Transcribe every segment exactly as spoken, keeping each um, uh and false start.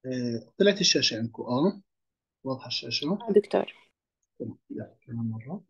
آه، طلعت الشاشة عندكم اه واضحة الشاشة. اه دكتور. تمام. لا كمان مرة.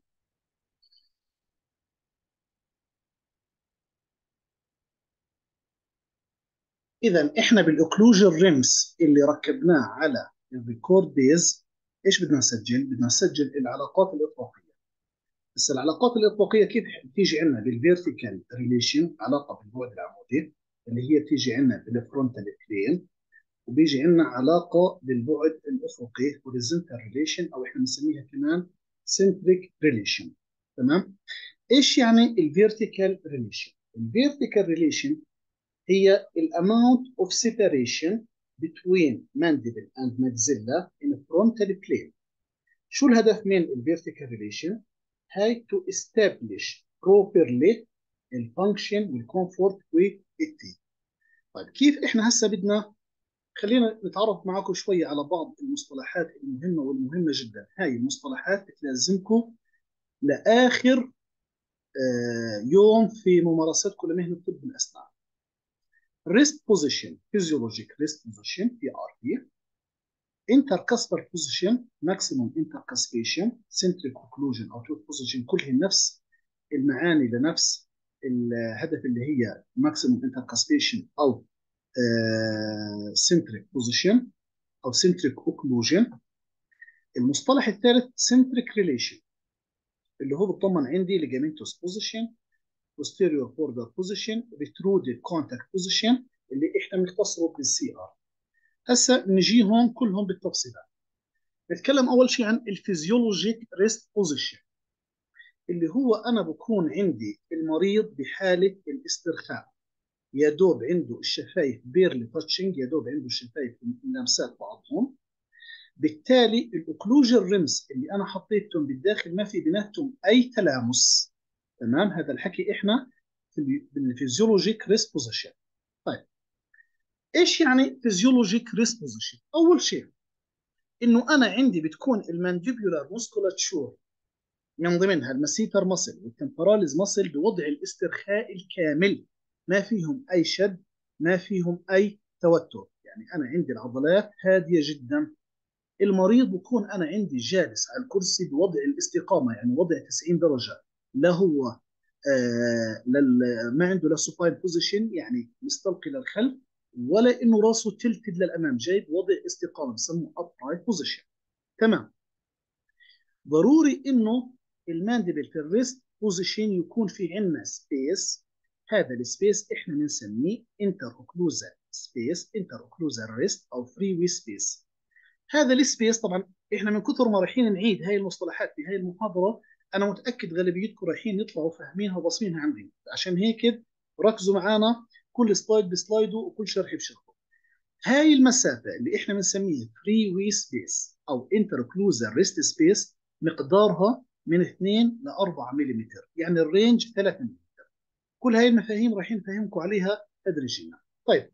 إذا إحنا بالأوكلوجن ريمس اللي ركبناه على الريكورد بيز، إيش بدنا نسجل؟ بدنا نسجل العلاقات الإطلقية. بس العلاقات الإطلقية كيف بتيجي عندنا؟ بالفيرتيكال ريليشن، علاقة بالبعد العمودي اللي هي بتيجي عندنا بالفرونتال بلين، وبيجي عندنا علاقة بالبعد الأفقي هوريزونتال ريليشن، أو إحنا بنسميها كمان سنتريك ريليشن. تمام؟ ايش يعني الفيرتيكال ريليشن؟ الفيرتيكال ريليشن هي الاماونت اوف سيباريشن between mandible and maxilla in a frontal plane. شو الهدف من الفيرتيكال ريليشن؟ هاي to establish properly الفانكشن والكومفورت والتي. طيب كيف احنا هسه بدنا، خلينا نتعرف معكم شويه على بعض المصطلحات المهمه والمهمه جدا. هاي المصطلحات بتلازمكم لاخر آه، يوم في ممارستكم لمهنه طب الاسنان. ريست بوزيشن، فيزيولوجيك ريست بوزيشن في ار بي، انتركاسبر بوزيشن، ماكسيموم انتركاسبيشن، سنتريك اوكلوجن او توث بوزيشن، كلهن نفس المعاني لنفس الهدف اللي هي ماكسيموم انتركاسبيشن او سنتريك بوزيشن او سنتريك اوكلوجن. المصطلح الثالث سنتريك ريليشن اللي هو بتضمن عندي ليجامنتوس بوزيشن، posterior border position، retruded contact position اللي احنا بنختصره بالسي ار. هسه نجي هون كلهم بالتفصيلات. نتكلم اول شيء عن الفيزيولوجيك ريست بوزيشن، اللي هو انا بكون عندي المريض بحاله الاسترخاء، يا دوب عنده الشفايف بيرلي تاتشنج، يا دوب عنده الشفايف ملامسات بعضهم. بالتالي الاوكلوجن ريمز اللي انا حطيتهم بالداخل ما في بيناتهم اي تلامس. تمام، هذا الحكي احنا في الفيزيولوجيك ريست بوزيشن. طيب ايش يعني فيزيولوجيك ريست بوزيشن؟ اول شيء انه انا عندي بتكون المانديبيولار موسكولاتشور من ضمنها المسيتر ماسل والتمبراليز ماسل بوضع الاسترخاء الكامل، ما فيهم اي شد، ما فيهم اي توتر. يعني انا عندي العضلات هاديه جدا. المريض بكون انا عندي جالس على الكرسي بوضع الاستقامه، يعني وضع تسعين درجه. لا هو آه لل ما عنده لا سوباين بوزيشن يعني مستلقي للخلف، ولا انه راسه تلتد للامام، جاي بوضع استقامه بسموه ابرايت بوزيشن. تمام. ضروري انه الماندبل في الريست بوزيشن يكون في عندنا سبيس. هذا السبيس احنا بنسميه انتر اوكلوزال سبيس، انتر اوكلوزال ريست او فري وي سبيس. هذا السبيس طبعا احنا من كثر ما رايحين نعيد هاي المصطلحات في هاي المحاضره، انا متاكد غالبيتكم رايحين يطلعوا فاهمينها وبصمينها عندي، عشان هيك ركزوا معنا كل سلايد بسلايده وكل شرح بشرحه. هاي المسافه اللي احنا بنسميها فري وي سبيس او انتركلوزال ريست سبيس مقدارها من اثنين ل أربعة ملم، يعني الرينج ثلاثة ملم. كل هاي المفاهيم رايحين نفهمكم عليها تدريجيا. طيب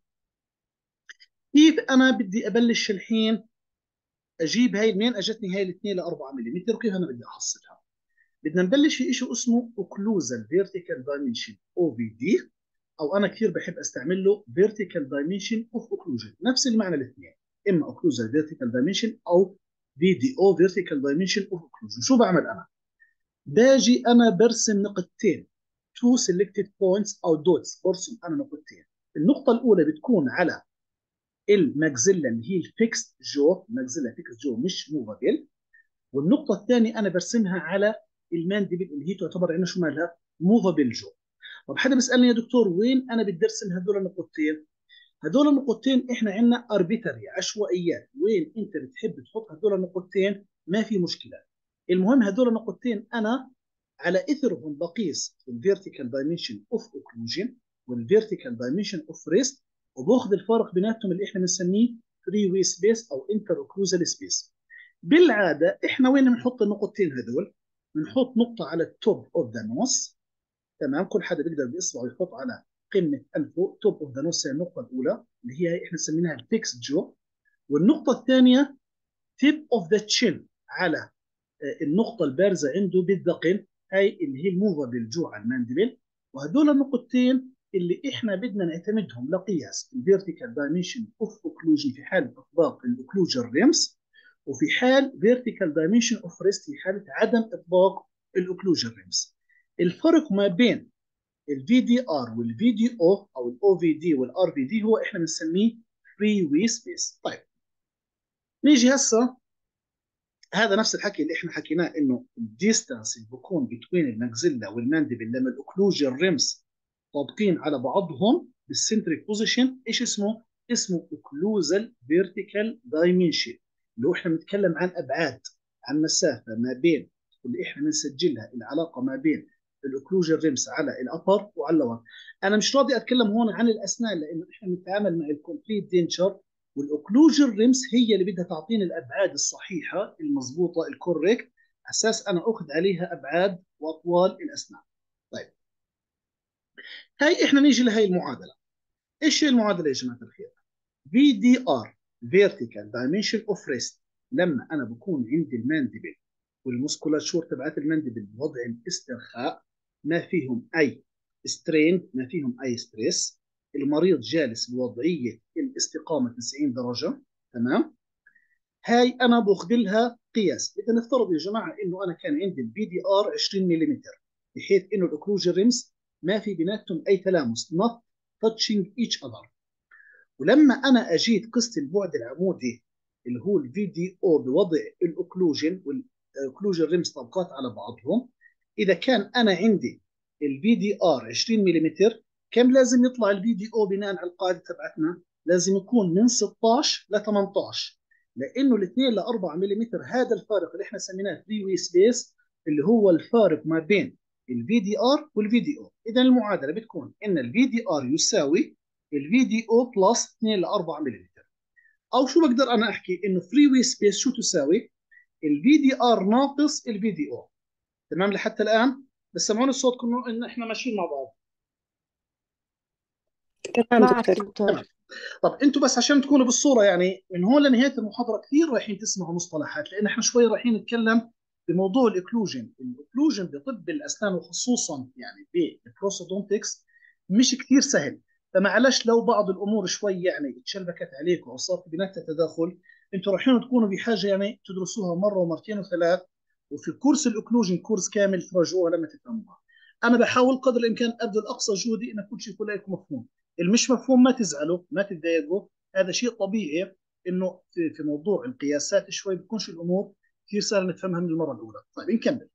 كيف انا بدي ابلش الحين اجيب هاي منين اجتني هاي الاثنين ل أربعة ملم؟ كيف انا بدي احصلها؟ بدنا نبلش في شيء اسمه اوكلوزال فيرتيكال دايمنشن او في دي، او انا كثير بحب استعمل له فيرتيكال دايمنشن اوف اوكلوجن، نفس المعنى الاثنين، اما اوكلوزال فيرتيكال دايمنشن او في دي او فيرتيكال دايمنشن اوف اوكلوجن. شو بعمل انا؟ باجي انا برسم نقطتين، تو سيلكتد بوينتس او دوتس، برسم انا نقطتين. النقطه الاولى بتكون على الماكسيلا اللي هي الفيكس جو، الماكسيلا فيكس جو مش موفابل. والنقطه الثانيه انا برسمها على المانديبل اللي هي تعتبر عندنا شو مالها؟ موفابل جو. طب حدا بيسالني يا دكتور وين انا بدي ارسم هذول النقطتين؟ هذول النقطتين احنا عندنا اربيتري، عشوائيات، وين انت بتحب تحط هذول النقطتين ما في مشكله. المهم هذول النقطتين انا على اثرهم بقيس الفيرتيكال دايمنشن اوف اوكلوجن والفيرتيكال دايمنشن اوف ريست، وباخذ الفارق بيناتهم اللي احنا بنسميه فري وي سبيس او انتر اوكلوزال سبيس. بالعاده احنا وين بنحط النقطتين هذول؟ بنحط نقطه على التوب اوف ذا نوس. تمام، كل حدا بيقدر باصبعه يحط على قمه انفه توب اوف ذا نوس، هي النقطه الاولى اللي هي احنا سميناها الفيكس جو. والنقطه الثانيه تيب اوف ذا تشين، على النقطه البارزه عنده بالذقن، هاي اللي هي الموفابل جو على الماندبل. وهدول النقطتين اللي احنا بدنا نعتمدهم لقياس الفيرتيكال دايمنشن اوف اوكلوجن في حاله اطباق الاوكلوجن ريمز، وفي حال فيرتيكال دايمنشن اوف ريست في حاله عدم اطباق الاوكلوجن ريمز. الفرق ما بين الفي دي ار والفي دي او او الاو في دي والار في دي هو احنا بنسميه فري وي سبيس. طيب نيجي هسه، هذا نفس الحكي اللي احنا حكيناه انه الديستانس اللي بكون بين الماكسيلا والمانديبل لما الاوكلوجن ريمز طابقين على بعضهم بالسنتريك بوزيشن، ايش اسمه؟ اسمه اوكلوزال فيرتيكال دايمنشن، اللي هو احنا بنتكلم عن ابعاد، عن مسافه ما بين اللي احنا بنسجلها العلاقه ما بين الاوكلوجن ريمز على الابر وعلى اللور. انا مش راضي اتكلم هون عن الاسنان لانه احنا بنتعامل مع الكومبليت دينشر، والاوكلوجن ريمز هي اللي بدها تعطيني الابعاد الصحيحه المضبوطه الكوريكت، اساس انا اخذ عليها ابعاد واطوال الاسنان. طيب هاي احنا نيجي لهي المعادله. ايش هي المعادله يا جماعه الخير؟ في دي ار فيرتيكال دايمنشن اوف ريست، لما انا بكون عندي الماندبل والمسكولاتشور تبعت الماندبل بوضع الاسترخاء، ما فيهم اي سترين، ما فيهم اي ستريس، المريض جالس بوضعيه الاستقامه تسعين درجه، تمام؟ هاي انا باخذ لها قياس. اذا نفترض يا جماعه انه انا كان عندي البي دي ار عشرين ملم، بحيث انه الاوكلوجن ريمز ما في بيناتهم اي تلامس، not touching each other. ولما انا اجيت قست البعد العمودي اللي هو الفي دي او بوضع الاوكلوجن والاوكلوجن ريمز طبقات على بعضهم، اذا كان انا عندي الفي دي ار عشرين ملم، كم لازم يطلع الفي دي او بناء على القاعده تبعتنا؟ لازم يكون من ستطعش ل ثمانطعش، لانه الاثنين ل أربعة ملم هذا الفارق اللي احنا سميناه فري وي سبيس، اللي هو الفارق ما بين الفي دي ار والفي دي او. اذا المعادله بتكون ان الفي دي ار يساوي الفي دي او بلس اثنين ل أربعة ملم. او شو بقدر انا احكي؟ انه فري وي سبيس شو تساوي؟ الفي دي ار ناقص الفي دي او. تمام لحتى الان؟ بس سمعوني الصوت كله ان احنا ماشيين مع بعض. تمام معك دكتور. دكتور. تمام. طب انتم بس عشان تكونوا بالصوره، يعني من هون لنهايه المحاضره كثير رايحين تسمعوا مصطلحات، لان احنا شوي رايحين نتكلم بموضوع الاكلوجن. الاكلوجن بطب الاسنان وخصوصا يعني بالبروسودونتكس مش كثير سهل، فمعلش لو بعض الامور شوي يعني تشلبكت عليكم او صار في بيناتها تداخل، انتم رايحين تكونوا بحاجه يعني تدرسوها مره ومرتين وثلاث، وفي كورس الاكلوجن كورس كامل تراجعوها لما تفهموها. انا بحاول قدر الامكان ابذل اقصى جهدي ان كل شيء يكون لكم مفهوم. المش مفهوم ما تزعلوا ما تتضايقوا، هذا شيء طبيعي، انه في في موضوع القياسات شوي بتكونش الامور كثير سهله نفهمها من المره الاولى. طيب نكمل.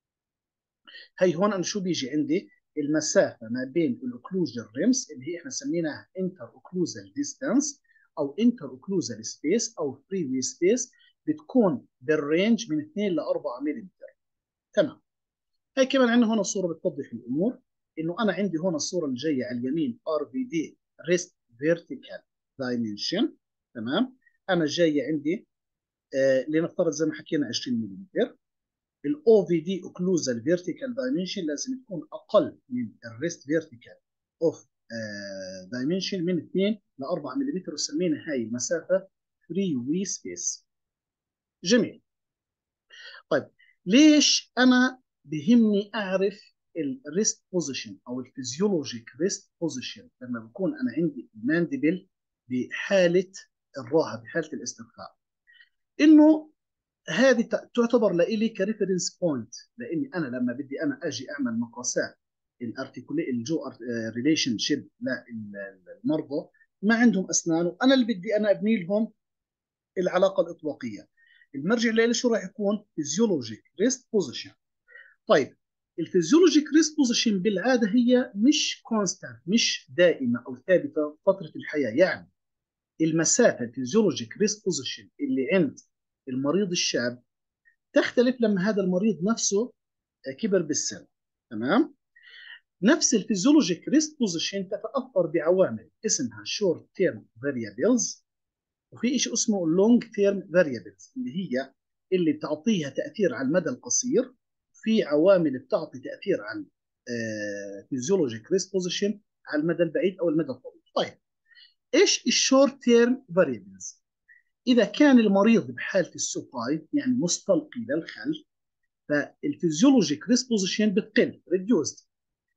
هي هون انا شو بيجي عندي؟ المسافه ما بين الاوكلوجن ريمز اللي هي احنا سميناها انتر اوكلوزال ديستانس او انتر اوكلوزال سبيس او فري وي سبيس، بتكون بالرينج من اثنين ل أربعة ملم. تمام. هي كمان عندنا هون صوره بتوضح الامور، انه انا عندي هون الصوره اللي جايه على اليمين ار في دي ريست فيرتيكال دايمنشن، تمام؟ انا جايه عندي آه لنفترض زي ما حكينا عشرين ملم. الاو في دي اوكلوزال فيرتيكال دايمنشن لازم تكون اقل من الريست فيرتيكال اوف دايمنشن من اثنين ل أربعة ملم، وسمينا هاي المسافه فري وي سبيس. جميل. طيب ليش انا بهمني اعرف الريست بوزيشن او الفيزيولوجيك ريست بوزيشن لما بكون انا عندي المانديبل بحاله الراحه، بحاله الاسترخاء؟ انه هذه تعتبر لإلي كريفرنس بوينت، لاني انا لما بدي انا اجي اعمل مقاسات الارتيكولي الجو ريليشن شيب للمرضى ما عندهم اسنان، وانا اللي بدي انا ابني لهم العلاقه الاطباقيه. المرجع اللي شو راح يكون؟ فيزيولوجيك ريست بوزيشن. طيب الفيزيولوجيك ريست بوزيشن بالعاده هي مش كونستانت، مش دائمه او ثابته فتره الحياه. يعني المسافه الفيزيولوجيك ريست بوزيشن اللي عند المريض الشاب تختلف لما هذا المريض نفسه كبر بالسن، تمام؟ نفس الفيزيولوجيك ريست بوزيشن تتاثر بعوامل اسمها شورت تيرم فاريابلز، وفي شيء اسمه لونج تيرم فاريابلز اللي هي اللي بتعطيها تاثير على المدى القصير، في عوامل بتعطي تاثير على فيزيولوجيك ريست بوزيشن على المدى البعيد او المدى الطويل. طيب ايش الشورت تيرم فاريابلز؟ اذا كان المريض بحاله السوباي يعني مستلقي للخلف، فالفيزيولوجيك ريست بوزيشن بتقل ريديوست.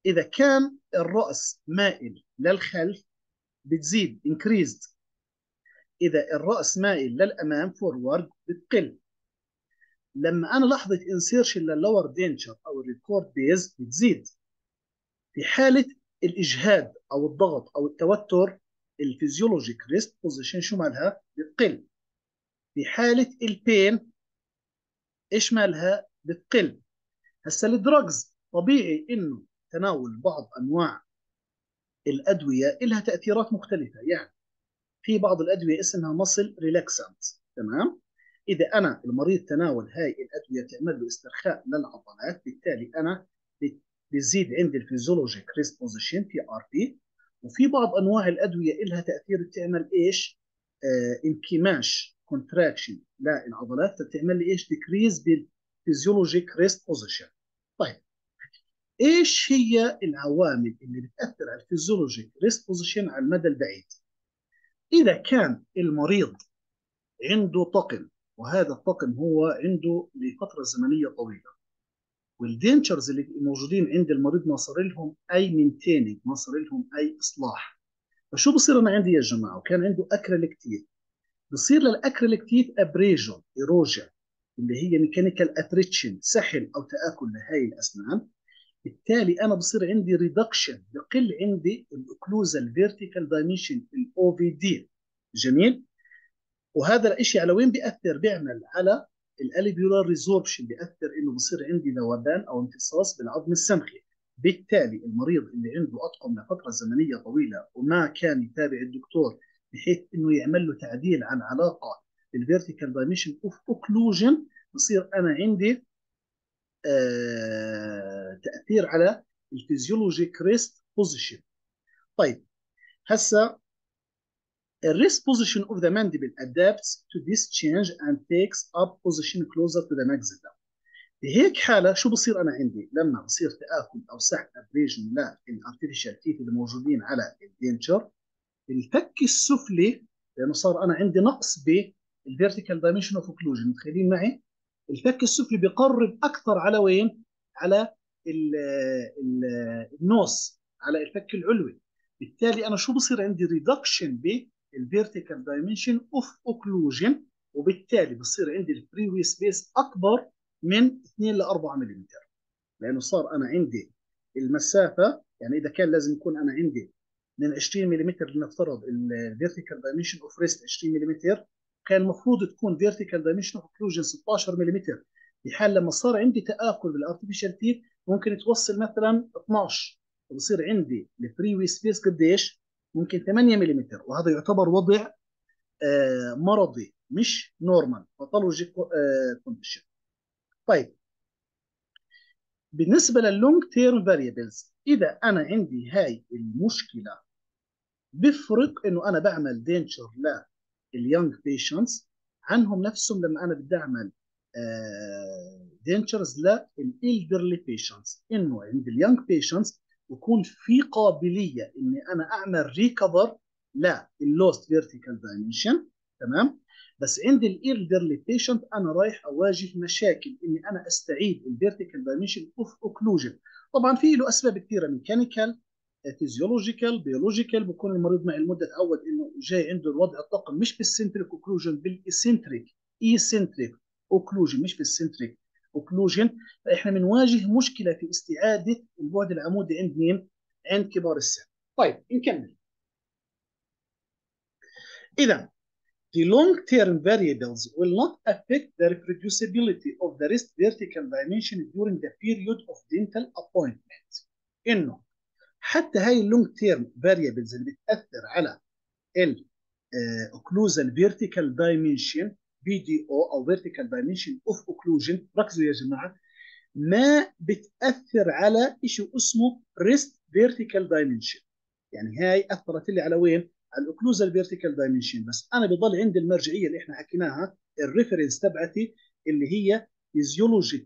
اذا كان الراس مائل للخلف بتزيد increased، اذا الراس مائل للامام forward بتقل. لما انا لحظه انسيرشن للور دينشر او الريكورد بيز بتزيد. في حاله الاجهاد او الضغط او التوتر الفيزيولوجيك ريست بوزيشن شو مالها؟ بتقل. في حاله البين ايش مالها؟ بتقل. هسه الدراجز طبيعي انه تناول بعض انواع الادويه لها تاثيرات مختلفه. يعني في بعض الادويه اسمها مصل ريلاكسانت، تمام؟ اذا انا المريض تناول هاي الادويه تعمل له استرخاء للعضلات، بالتالي انا بيزيد عندي الفيزيولوجيك ريست بوزيشن في ار بي. وفي بعض انواع الادويه لها تاثير بتعمل ايش؟ آه انكماش كونتراكشن للعضلات، فبتعمل لي ايش؟ ديكريز بالفيزيولوجيك ريست بوزيشن. طيب ايش هي العوامل اللي بتاثر على الفيزيولوجيك ريست بوزيشن على المدى البعيد؟ اذا كان المريض عنده طقم، وهذا الطقم هو عنده لفتره زمنيه طويله، والدينشرز اللي موجودين عند المريض ما صار لهم اي مينتيننج، ما صار لهم اي اصلاح، فشو بصير انا عندي يا جماعه؟ وكان عنده اكريليكتيت، بصير للاكريليكتيت ابريجن ايروجن اللي هي ميكانيكال اتريتشن، سحل او تاكل لهي الاسنان. بالتالي انا بصير عندي ريدكشن، بقل عندي الاوكلوزال فيرتيكال دايمنشن الاو في دي. جميل. وهذا الشيء على وين بياثر؟ بيعمل على الاليفيولار ريزوربشن، بياثر انه بصير عندي ذوبان او امتصاص بالعظم السمخي. بالتالي المريض اللي عنده اطقم لفتره زمنيه طويله وما كان يتابع الدكتور بحيث انه يعمل له تعديل عن علاقه بالفيرتيكال دايمنشن اوف اوكلوجن، بصير انا عندي آه تاثير على الفيزيولوجيك ريست بوزيشن. طيب هسه الريست position of the mandible adapts to this change and takes up position closer to the maxilla. بهيك حاله شو بصير انا عندي؟ لما بصير تاكل او سحب ابريجن للارتفيشال تيث اللي موجودين على الدينشر، الفك السفلي، لانه صار انا عندي نقص بالفيرتيكال دايمنشن اوف اوكلوجن، متخيلين معي؟ الفك السفلي بيقرب اكثر على وين؟ على ال ال النوس، على الفك العلوي. بالتالي انا شو بصير عندي؟ ريدكشن بالفيرتيكال دايمنشن اوف اوكلوجن، وبالتالي بصير عندي الفري سبيس اكبر من اثنين ل أربعة ملم، لانه صار انا عندي المسافه، يعني اذا كان لازم يكون انا عندي من عشرين ملم، لنفترض الفيرتيكال دايمنشن اوف ريست عشرين ملم، كان المفروض تكون فيرتيكال دايمنشن اوف اوكلوجن ستاشر ملم. في حال لما صار عندي تاكل بالارتفيشال تيث ممكن توصل مثلا اثناشر، وبصير عندي الفري وي سبيس قديش؟ ممكن ثمانية ملم، وهذا يعتبر وضع آه مرضي مش نورمال باثولوجيك كونديشن. طيب بالنسبه لللونج تيرم فاريبلز، اذا انا عندي هاي المشكله بفرق انه انا بعمل دينشر لليونج بيشنتس عنهم نفسهم لما انا بدي اعمل دينشرز للإلدرلي بيشنتس. انه عند اليونج بيشنتس بكون في قابليه اني انا اعمل ريكفر لللوست فيرتيكال دايمنشن، تمام؟ بس عند الإلدرلي بيشنت انا رايح اواجه مشاكل اني انا استعيد الفيرتيكال دايمنشن اوف اوكلوجن. طبعا في له اسباب كثيره، ميكانيكال، فيزيولوجيكال، بيولوجيكال. بكون المريض مع المده تعود انه جاي عنده الوضع الطاقم مش بالسنتريك اوكلوجن، بالاسنتريك ايسنتريك اوكلوجن، مش بالسنتريك اوكلوجن. فاحنا بنواجه مشكله في استعاده البعد العمودي عند مين؟ عند كبار السن. طيب نكمل. اذا the long-term variables will not affect the reproducibility of the wrist vertical dimension during the period of dental appointment. انه حتى هاي اللونج تيرم فاريبلز اللي بتاثر على الاوكلوزال فيرتيكال دايمنشن بي دي او او فيرتيكال دايمنشن اوف اوكلوجن، ركزوا يا جماعه، ما بتاثر على شيء اسمه ريست فيرتيكال دايمنشن. يعني هاي اثرت لي على وين؟ على الاوكلوزال فيرتيكال دايمنشن، بس انا بضل عندي المرجعيه اللي احنا حكيناها، الريفرنس تبعتي اللي هي فيزيولوجيك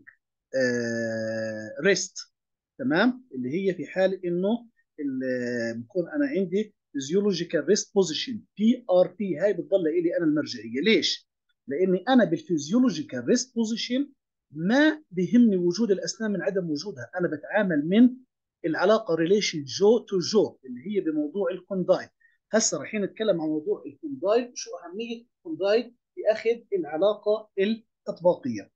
ريست، تمام؟ اللي هي في حال انه بكون انا عندي فيزيولوجيكال ريست بوزيشن بي ار بي، هاي بتضل لي انا المرجعيه. ليش؟ لاني انا بالفيزيولوجيكال ريست بوزيشن ما بيهمني وجود الاسنان من عدم وجودها، انا بتعامل من العلاقه ريليشن جو تو جو اللي هي بموضوع الكوندايل. هسه رايحين نتكلم عن موضوع الكوندايل، شو اهميه الكوندايل في اخذ العلاقه الاطباقيه.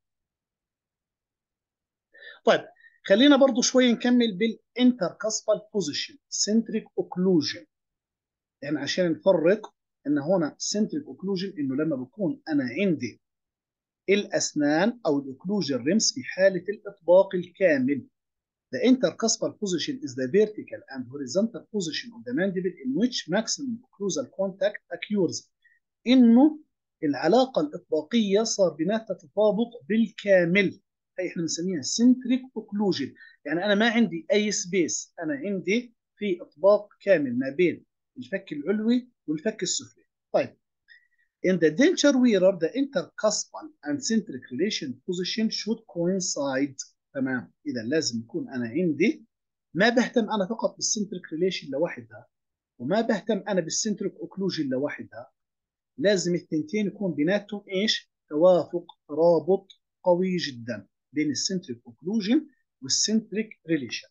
طيب خلينا برضو شوي نكمل بالانتركاسبال بوزيشن سنتريك اوكلوجن، يعني عشان نفرق ان هنا سنتريك اوكلوجن انه لما بكون انا عندي الاسنان او الاوكلوجن ريمس في حاله الاطباق الكامل. The intercuspal position is the vertical and horizontal position of the mandible in which maximum occlusal contact occurs. انه العلاقه الاطباقيه صار بيناتها تطابق بالكامل، هي احنا بنسميها سنتريك اوكلوجن. يعني انا ما عندي اي سبيس، انا عندي في اطباق كامل ما بين الفك العلوي والفك السفلي. طيب in the denture wearer the intercuspal and centric relation position should coincide. تمام، اذا لازم يكون انا عندي، ما بهتم انا فقط بالسنتريك ريليشن لوحدها وما بهتم انا بالسنتريك اوكلوجن لوحدها، لازم الثنتين يكون بيناتهم ايش؟ توافق، ترابط قوي جدا بين السنتريك اوكلوجن والسنتريك ريليشن.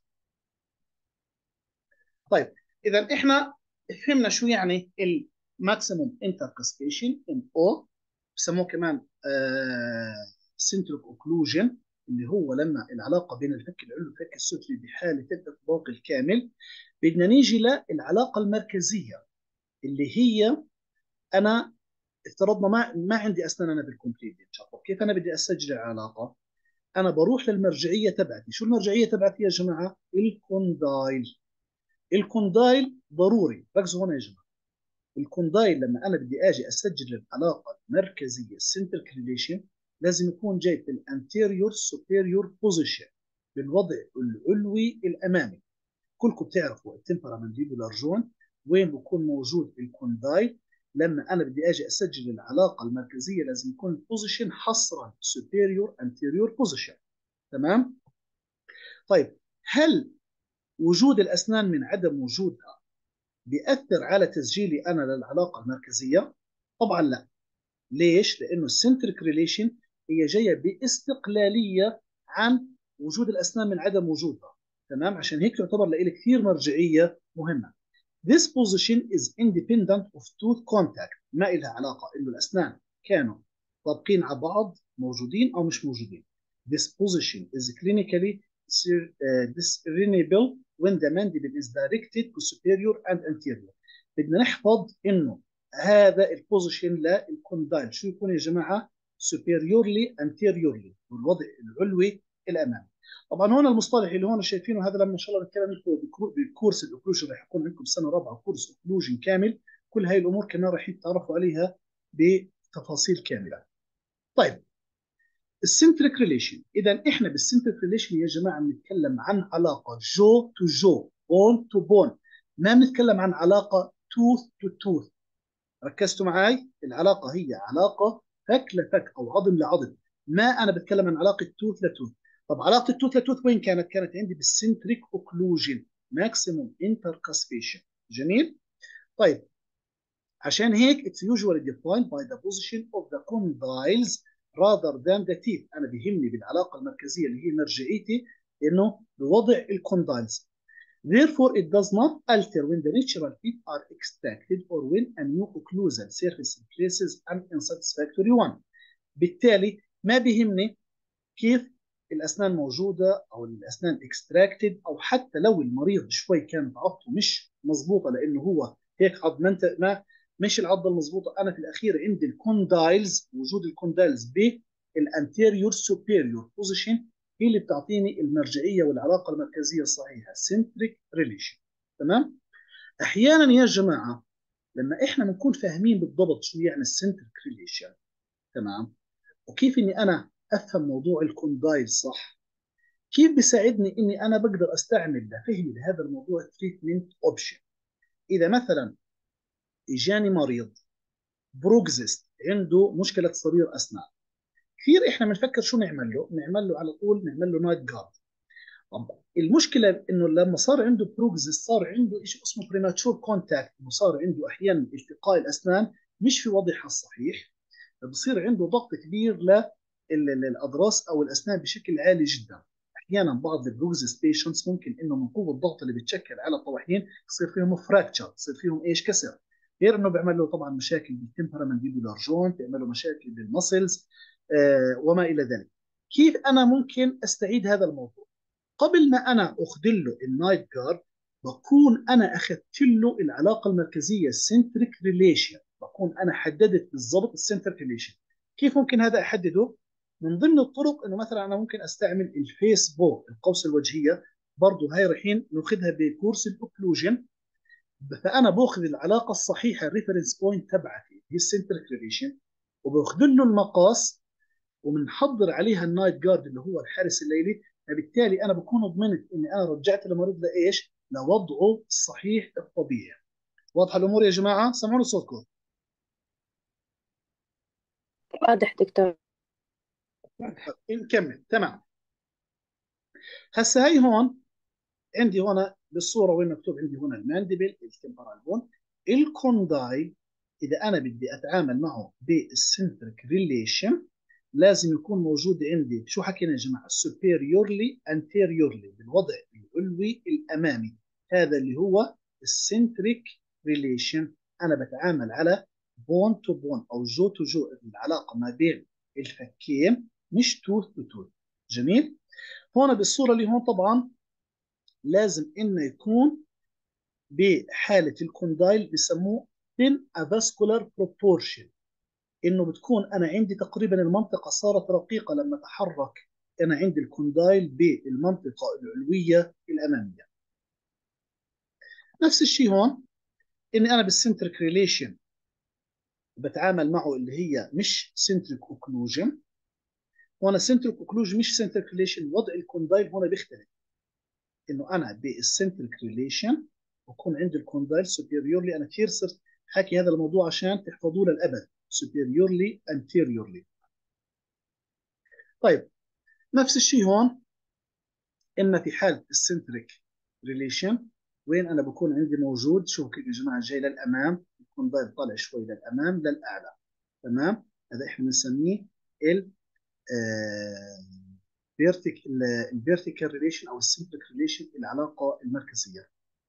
طيب اذا احنا فهمنا شو يعني الماكسيموم انتركسبيشن ام او، بسموه كمان سنتريك اوكلوجن، اللي هو لما العلاقه بين الفك العلوي والفك السفلي بحاله الاطباق الكامل. بدنا نيجي للعلاقه المركزيه اللي هي انا افترضنا ما ما عندي اسنان انا بالكومبليت دينشر، كيف انا بدي اسجل العلاقه؟ انا بروح للمرجعيه تبعتي. شو المرجعيه تبعتي يا جماعه؟ الكوندايل. الكوندايل ضروري، ركزوا هنا يا جماعه. الكوندايل لما انا بدي اجي اسجل العلاقه المركزيه السنتريك ريليشن لازم يكون جاي في الانتيريور سوبيريور بوزيشن، بالوضع العلوي الامامي. كلكم بتعرفوا التمبرامانديبولار جوينت وين بكون موجود الكوندايل. لما انا بدي اجي اسجل العلاقه المركزيه لازم يكون البوزيشن حصرا سوبيريور انتيريور بوزيشن. تمام؟ طيب هل وجود الاسنان من عدم وجودها بيأثر على تسجيلي انا للعلاقه المركزيه؟ طبعا لا. ليش؟ لانه السنتريك ريليشن هي جايه باستقلاليه عن وجود الاسنان من عدم وجودها. تمام؟ عشان هيك تعتبر لإلي كثير مرجعيه مهمه. This position is independent of tooth contact، ما إلها علاقة إنه الأسنان كانوا طابقين على بعض موجودين أو مش موجودين. This position is clinically discernible when the mandible is directed to superior and anterior. بدنا نحفظ إنه هذا البوزيشن للكوندايل شو يكون يا جماعة؟ superiorly anteriorly، والوضع العلوي الأمامي. طبعا هون المصطلح اللي هون شايفينه هذا لما ان شاء الله نتكلم لكم بكورس الاوكلوجن راح يكون عندكم سنه رابعه كورس اوكلوجن كامل، كل هاي الامور كمان راح يتعرفوا عليها بتفاصيل كامله. طيب السنتريك ريليشن، اذا احنا بالسنتريك ريليشن يا جماعه بنتكلم عن علاقه جو تو جو، بون تو بون، ما بنتكلم عن علاقه توث تو توث. ركزتوا معي؟ العلاقه هي علاقه فك لفك او عظم لعظم، ما انا بتكلم عن علاقه توث لتوث. طب علاقه التوث لتوث وين كانت؟ كانت عندي بالسنتريك اوكلوجن ماكسيموم انتركاسبيشن. جميل؟ طيب عشان هيك it's usually defined by the position of the condyles rather than the teeth. انا بيهمني بالعلاقه المركزيه اللي هي مرجعيتي انه بوضع الكوندايلز. Therefore, it does not alter when the natural teeth are extracted or when a new occlusal surface replaces an unsatisfactory one. بالتالي ما بيهمني كيف الاسنان موجوده او الاسنان اكستراكتد، او حتى لو المريض شوي كانت عضته مش مضبوطه لانه هو هيك عض ما ما مش العضه المضبوطه. انا في الاخير عندي الكوندايلز، وجود الكوندايلز بالانتيريور سوبيريور بوزيشن هي اللي بتعطيني المرجعيه والعلاقه المركزيه الصحيحه سنتريك ريليشن. تمام؟ احيانا يا جماعه لما احنا بنكون فاهمين بالضبط شو يعني السنتريك ريليشن، تمام، وكيف اني انا افهم موضوع الكوندايل صح، كيف بيساعدني اني انا بقدر استعمل لفهمي لهذا الموضوع تريتمنت اوبشن. اذا مثلا اجاني مريض بروكزيست عنده مشكله صرير اسنان، كثير احنا بنفكر شو نعمل له؟ نعمل له على طول نعمل له نايت جارد. طب المشكله انه لما صار عنده بروكزيست صار عنده شيء اسمه بريماتشور كونتاكت، انه صار عنده احيانا التقاء الاسنان مش في وضعها الصحيح، بصير عنده ضغط كبير للاضراس او الاسنان بشكل عالي جدا. احيانا بعض البروكسيس بيشنتس ممكن انه من قوه الضغط اللي بتشكل على الطواحين يصير فيهم فراكتشر، يصير فيهم ايش كسر، غير انه بيعمل له طبعا مشاكل بالتمبرامنديبولار جوينت، بيعمل له مشاكل بالمسلز آه وما الى ذلك. كيف انا ممكن استعيد هذا الموضوع؟ قبل ما انا اخذ له النايت جارد بكون انا اخذت له العلاقه المركزيه السنتريك ريليشن، بكون انا حددت بالضبط السنتريك ريليشن. كيف ممكن هذا احدده؟ من ضمن الطرق انه مثلا انا ممكن استعمل الفيس بو، القوس الوجهيه، برضه هاي رايحين ناخذها بكورس الاوكلوجن. فانا باخذ العلاقه الصحيحه الريفرنس بوينت تبعتي هي السنتريك ريليشن، وباخذ له المقاس وبنحضر عليها النايت جارد اللي هو الحارس الليلي. فبالتالي انا بكون ضمنت اني انا رجعت المريض لايش؟ لوضعه الصحيح الطبيعي. واضحه الامور يا جماعه؟ سمعوني صوتكم. واضح دكتور. نكمل. تمام. هسه هي هون عندي هنا بالصوره وين مكتوب عندي هنا المانديبل، التمبرال بون، الكوندايل. اذا انا بدي اتعامل معه بالسنتريك ريليشن لازم يكون موجود عندي، شو حكينا يا جماعه؟ superiorly anteriorly، بالوضع العلوي الامامي. هذا اللي هو السنتريك ريليشن. انا بتعامل على بون تو بون او جو تو جو، العلاقه ما بين الفكين، مش توث تو توث. جميل. هون بالصوره اللي هون طبعا لازم انه يكون بحاله الكوندايل بسموه thin avascular proportion، انه بتكون انا عندي تقريبا المنطقه صارت رقيقه لما اتحرك انا عندي الكوندايل بالمنطقه العلويه الاماميه. نفس الشيء هون، اني انا بالسنتريك ريليشن بتعامل معه اللي هي مش سنتريك اوكلوجن. وانا سنتريك اوكلوجن مش سنتريك ريليشن، وضع الكوندايل هنا بيختلف، انه انا بالسنتريك ريليشن بكون عندي الكوندايل سوبيريورلي. انا كثير صرت حكي هذا الموضوع عشان تحفظوه للابد، سوبيريورلي انتيريورلي. طيب نفس الشيء هون، اما في حاله السنتريك ريليشن وين انا بكون عندي موجود، شوفوا كيف يا جماعه جاي للامام، بكون ضايل طالع شوي للامام للاعلى. تمام. هذا احنا بنسميه ال الفيرتيكال ريليشن او السنتريك ريليشن، العلاقه المركزيه.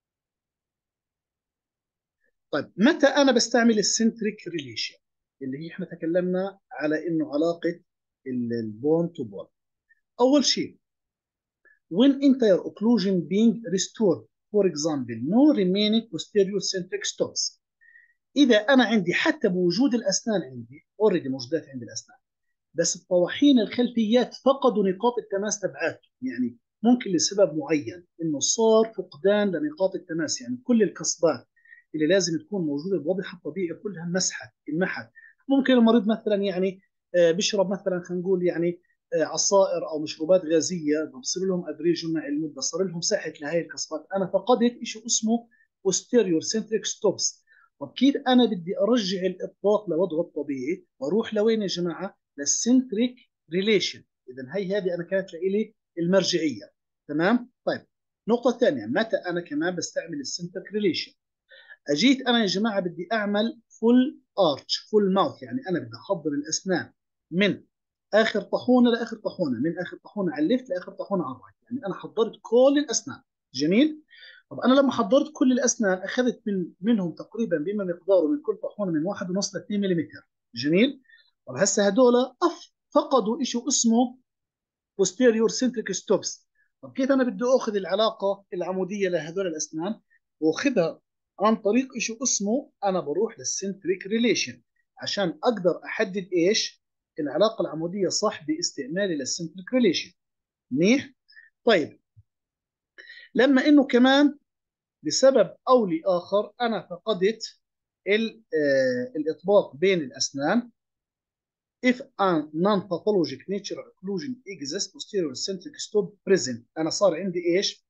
طيب متى انا بستعمل السنتريك ريليشن؟ اللي هي احنا تكلمنا على انه علاقه البون تو بون. اول شيء when entire occlusion being restored, for example no remaining posterior centric stops. اذا انا عندي حتى بوجود الاسنان، عندي اوريدي موجودات عندي الاسنان، بس الطواحين الخلفيات فقدوا نقاط التماس تبعاتهم، يعني ممكن لسبب معين انه صار فقدان لنقاط التماس، يعني كل الكسبات اللي لازم تكون موجوده بوضعها الطبيعي كلها مسحت انمحت. ممكن المريض مثلا يعني آه، بيشرب مثلا خلينا نقول يعني آه، عصائر او مشروبات غازيه، بصير لهم ادريجون مع المده، صار لهم سحت لهي الكسبات. انا فقدت شيء اسمه posterior centric stops. طب كيف انا بدي ارجع الاطلاق لوضعه الطبيعي؟ واروح لوين يا جماعه؟ للسنتريك ريليشن. اذا هي هذه انا كانت لي المرجعيه. تمام. طيب النقطه الثانيه، متى انا كمان بستعمل السنتريك ريليشن؟ اجيت انا يا جماعه بدي اعمل فول ارش، فول ماوث، يعني انا بدي احضر الاسنان من اخر طاحونه لاخر طاحونه، من اخر طاحونه على الليفت لاخر طاحونه على الرايت، يعني انا حضرت كل الاسنان. جميل. طب انا لما حضرت كل الاسنان اخذت من منهم تقريبا بما مقداره من كل طاحونه من واحد ونص ل اثنين ملم. جميل. طب هسه هدول أف فقدوا شيء اسمه posterior centric stops. طب كيف انا بدي اخذ العلاقه العموديه لهذول الاسنان؟ واخذها عن طريق شيء اسمه، انا بروح للسنتريك ريليشن عشان اقدر احدد ايش العلاقه العموديه صح باستعمالي للسنتريك ريليشن. منيح. طيب لما انه كمان لسبب او لاخر انا فقدت آه الاطباق بين الاسنان، if a non-pathologic natural occlusion exists posterior centric stop present، انا صار عندي ايش؟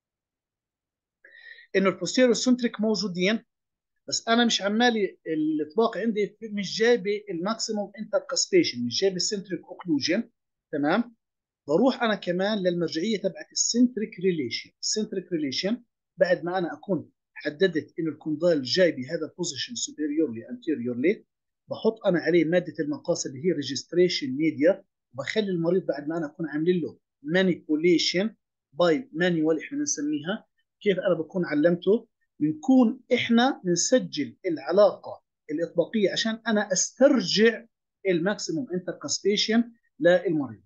انه البوستيريور سنتريك موجودين، بس انا مش عمالي الاطباق عندي مش جايبه الماكسيموم انتركاسبيشن، مش جايبه السنتريك اوكلوجن. تمام. بروح انا كمان للمرجعيه تبعت السنتريك ريليشن. السنتريك ريليشن بعد ما انا اكون حددت انه الكوندايل جاي بهذا البوزيشن سوبيريورلي انتيريورلي، بحط انا عليه ماده المقاس اللي هي ريجستريشن ميديا، وبخلي المريض بعد ما انا اكون عامل له manipulation by manual احنا بنسميها. كيف انا بكون علمته؟ بنكون احنا بنسجل العلاقه الاطباقيه عشان انا استرجع الماكسيموم انتركاسبيشن للمريض.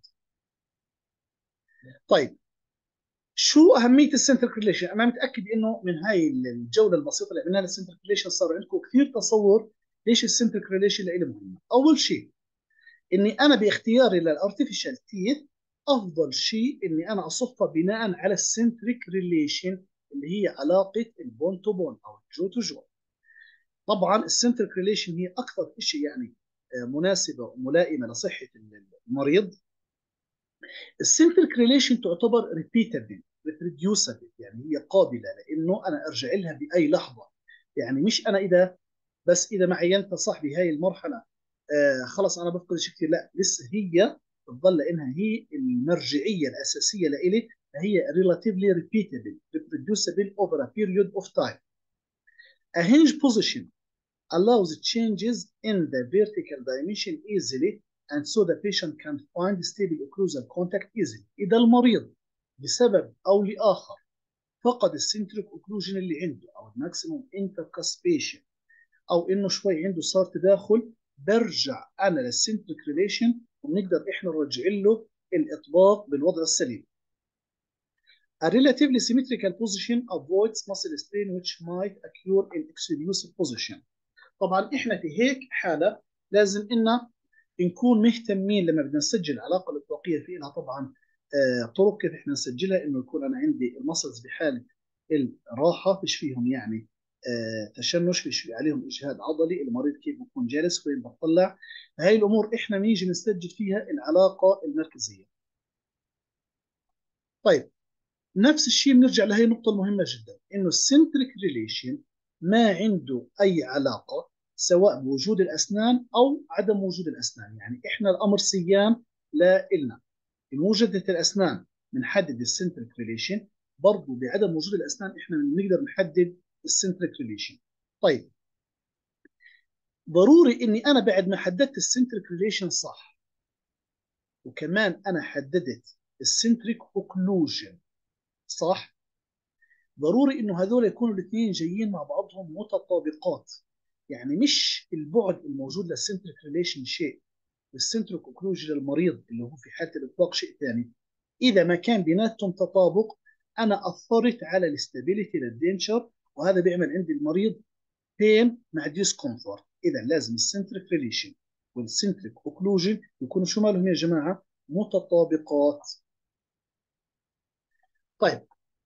طيب شو اهميه السنترك ريليشن؟ انا متاكد انه من هاي الجوله البسيطه اللي عملناها للسنترك ريليشن صار عندكم كثير تصور ليش السنترك ريليشن له مهمه. اول شيء اني انا باختياري للارتفيشال تيث افضل شيء اني انا اصفها بناء على السنتريك ريليشن اللي هي علاقه البون تو بون او الجو تو جو. طبعا السنتريك ريليشن هي اكثر شيء يعني مناسبه وملائمه لصحه المريض. السنتريك ريليشن تعتبر ريبيتابل ريبروديوسبل، يعني هي قابله لانه انا ارجع لها باي لحظه. يعني مش انا اذا بس اذا ما عينت صاحبي هاي المرحله آه خلص انا بفقد شيء كثير، لا لسه هي بتضل انها هي المرجعيه الاساسيه لإلي، فهي relatively repeatable reproducible over a period of time. A hinge position allows changes in the vertical dimension easily and so the patient can find stable occlusal contact easily. إذا المريض بسبب أو لآخر فقد السنتريك اوكلوجن اللي عنده أو الماكسيموم انتركاسبيشن أو إنه شوي عنده صار تداخل، برجع أنا للسنتريك ريليشن وبنقدر إحنا نرجع له الإطباق بالوضع السليم. A relatively symmetrical position avoids muscle strain which might occur in exclusive position. طبعا احنا في هيك حاله لازم إن نكون مهتمين لما بدنا نسجل العلاقه الاطلاقيه في لها طبعا آه طرق كيف احنا نسجلها، انه يكون انا عندي المسلز بحاله الراحه، فيش فيهم يعني آه تشنج، فيش عليهم اجهاد عضلي، المريض كيف بكون جالس وين بطلع. هاي الامور احنا بنيجي نسجل فيها العلاقه المركزيه. طيب نفس الشيء بنرجع لهي النقطه المهمه جدا، انه السنتريك ريليشن ما عنده اي علاقه سواء بوجود الاسنان او عدم وجود الاسنان. يعني احنا الامر سيان لا إلنا ان وجدت الاسنان بنحدد السنتريك ريليشن، برضه بعدم وجود الاسنان احنا بنقدر نحدد السنتريك ريليشن. طيب ضروري اني انا بعد ما حددت السنتريك ريليشن صح وكمان انا حددت السنتريك اوكلوجن صح، ضروري انه هذول يكونوا الاثنين جايين مع بعضهم متطابقات. يعني مش البعد الموجود للسنتريك ريليشن شيء والسنتريك اوكلوجن للمريض اللي هو في حاله الاطلاق شيء ثاني. اذا ما كان بيناتهم تطابق انا اثرت على الاستابيليتي للدينشر، وهذا بيعمل عند المريض بين مع ديسكومفورت. اذا لازم السنتريك ريليشن والسنتريك اوكلوجن يكونوا شو مالهم يا جماعه؟ متطابقات. طيب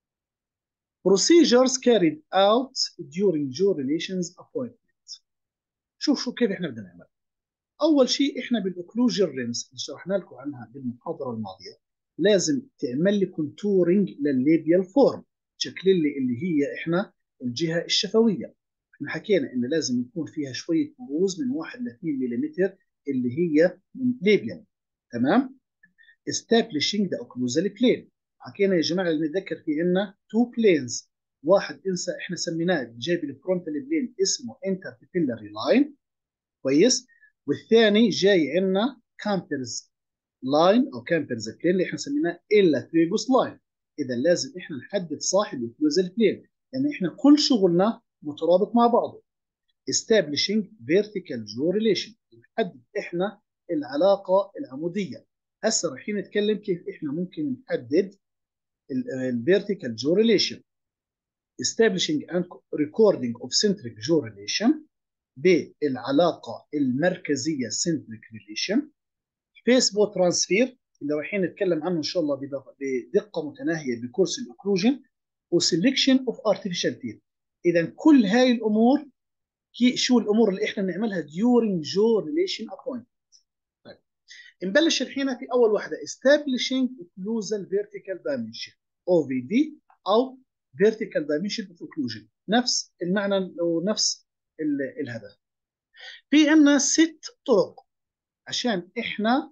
procedures carried out during jaw relations appointment. شوف شو كيف احنا بدنا نعمل. اول شيء احنا بالاوكلوجن ريمز اللي شرحنا لكم عنها بالمحاضره الماضيه لازم تعمل لي كونتورنج للليبيال فورم، تشكل لي اللي هي احنا الجهه الشفويه. احنا حكينا ان لازم يكون فيها شويه بروز من واحد ل اثنين ملم اللي هي من ليبيال. تمام. establishing the occlusal plane. حكينا يا جماعه اللي نتذكر في عندنا تو بلينز، واحد انسى احنا سميناه جايب الفرونتال بلين اسمه انتربيبيلاري لاين كويس، والثاني جاي عندنا كامبرز لاين او كامبرز بلين اللي احنا سميناه الا تريبوس لاين. اذا لازم احنا نحدد صاحب الاوكلوزال بلين، يعني احنا كل شغلنا مترابط مع بعضه. establishing vertical jaw relation، نحدد احنا العلاقه العموديه. هسه رايحين نتكلم كيف احنا ممكن نحدد الفيرتيكال جو ريليشن. establishing and recording of centric jaw relation بالعلاقه المركزيه centric relation. فيس بو ترانسفير اللي رايحين نتكلم عنه ان شاء الله بدقه متناهيه بكورس الاوكلوجن، وسلكشن اوف ارتفيشال تيث. اذا كل هاي الامور كي شو الامور اللي احنا بنعملها during jaw relation appointment. طيب نبلش الحين في اول واحده establishing occlusal vertical dimension او في دي او vertical dimension of occlusion، نفس المعنى ونفس الهدف. في عندنا ست طرق عشان احنا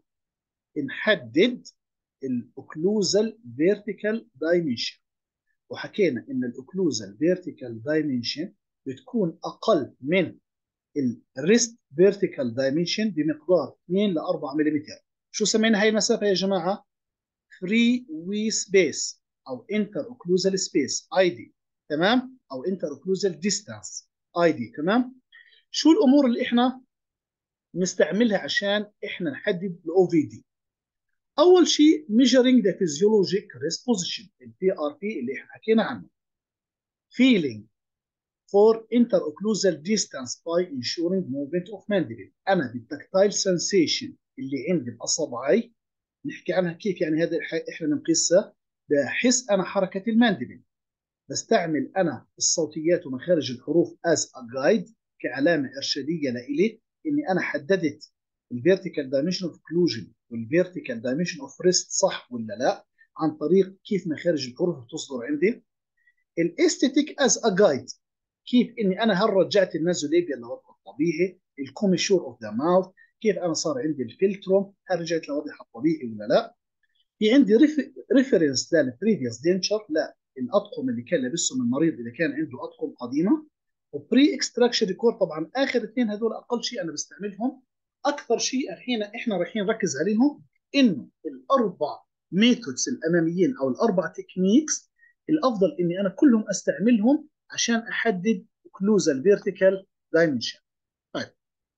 نحدد الاوكلوزال فيرتيكال دايمنشن، وحكينا ان الاوكلوزال فيرتيكال دايمنشن بتكون اقل من الريست فيرتيكال دايمنشن بمقدار اثنين ل أربعة ملم. شو سمينا هاي المسافه يا جماعه؟ فري وي سبيس او انتر اوكلوزال سبيس اي دي، تمام، او انتر اوكلوزال ديستانس اي دي، تمام. شو الامور اللي احنا نستعملها عشان احنا نحدد الاو في دي؟ اول شيء measuring the physiologic rest position البي ار بي اللي احنا حكينا عنه. feeling for interocclusal distance by ensuring movement of mandible. انا بالتكتايل sensation اللي عندي باصابعي نحكي عنها كيف، يعني هذا احنا بنقيسها، بحس انا حركه الماندبل، بستعمل انا الصوتيات ومخارج الحروف as a guide كعلامه ارشاديه لإلي اني انا حددت الفيرتيكال دايمنشن اوف اوكلوجن والفيرتيكال دايمنشن اوف ريست صح ولا لا، عن طريق كيف مخارج الحروف بتصدر عندي. الاستيتيك از ا جايد، كيف اني انا هل رجعت النازوليبيا لوضعها الطبيعي، الكوميشور اوف ذا ماوث، كيف انا صار عندي الفلتروم هل رجعت لوضعها الطبيعي ولا لا. في عندي ريفرنس للبريفيوس دينشر، لا الاطقم اللي كان لابسهم المريض اذا كان عنده اطقم قديمه، وبري اكستراكشن ريكورد. طبعا اخر اثنين هذول اقل شيء انا بستعملهم. اكثر شيء الحين احنا رايحين نركز عليهم انه الاربع ميثودز الاماميين او الاربع تكنيكس الافضل اني انا كلهم استعملهم عشان احدد اوكلوزال فيرتيكال دايمنشن. طيب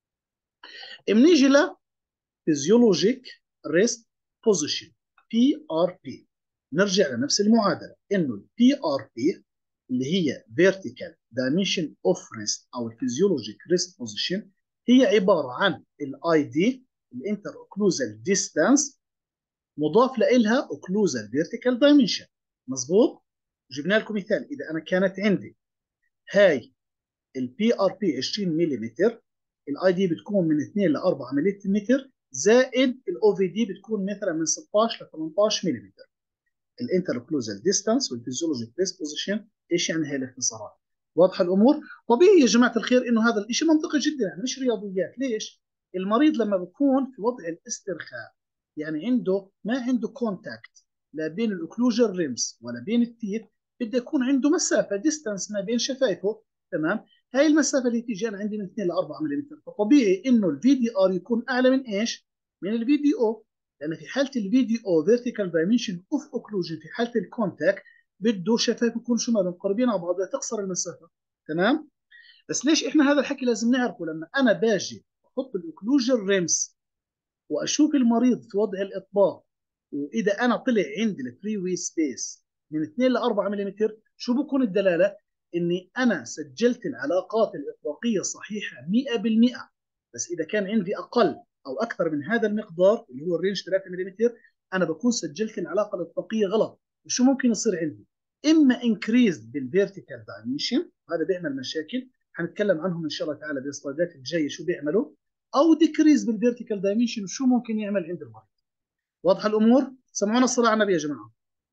بنيجي ل فيزيولوجيك ريست بوزيشن بي ار بي. نرجع لنفس المعادله انه البي ار بي اللي هي فيرتيكال دايمنشن اوف ريست او الفيزيولوجيك ريست بوزيشن هي عباره عن الاي دي الانتر اوكلوزال ديستانس مضاف لها اوكلوزال فيرتيكال دايمنشن. مظبوط. جبنا لكم مثال، اذا انا كانت عندي هاي البي ار بي عشرين ملم، الاي دي بتكون من اثنين ل أربعة ملم زائد الاو في دي بتكون مثلا من ستاشر ل ثمانية عشر ملم. الانتر اوكلوزال ديستانس والفيزيولوجيك ريست بوزيشن، ايش يعني هي الاختصارات؟ واضحه الامور؟ طبيعي يا جماعه الخير انه هذا الشيء منطقي جدا، يعني مش رياضيات. ليش؟ المريض لما بيكون في وضع الاسترخاء يعني عنده ما عنده كونتاكت لا بين الاوكلوجر ريمز ولا بين التيث، بده يكون عنده مسافه ديستانس ما بين شفايفه، تمام؟ هاي المسافه اللي تيجي انا عندي من اثنين ل أربعة ملم، فطبيعي انه الفي دي ار يكون اعلى من ايش؟ من الفي دي او، لان في حاله الفي دي او فيرتيكال دايمنشن اوف اوكلوجن في حاله الكونتاكت بده شفايف يكون شو مالهم قريبين على بعض تقصر المسافه، تمام؟ بس ليش احنا هذا الحكي لازم نعرفه؟ لما انا باجي احط الاوكلوجن ريمز واشوف المريض في وضع الاطباق، واذا انا طلع عندي الفري وي سبيس من اثنين ل أربعة ملم، شو بكون الدلاله؟ اني انا سجلت العلاقات الاطباقيه صحيحه مئة بالمئة. بس اذا كان عندي اقل او اكثر من هذا المقدار اللي هو الرينج ثلاثة ملم، انا بكون سجلت العلاقه الاطباقيه غلط. وشو ممكن يصير عندي؟ اما انكريزد بالفيرتيكال دايمنشن، هذا بيعمل مشاكل حنتكلم عنهم ان شاء الله تعالى بالسلايدات الجايه شو بيعملوا، او ديكريز بالفيرتيكال دايمنشن وشو ممكن يعمل عند المريض. واضحه الامور؟ سمعونا الصلاه على النبي يا جماعه.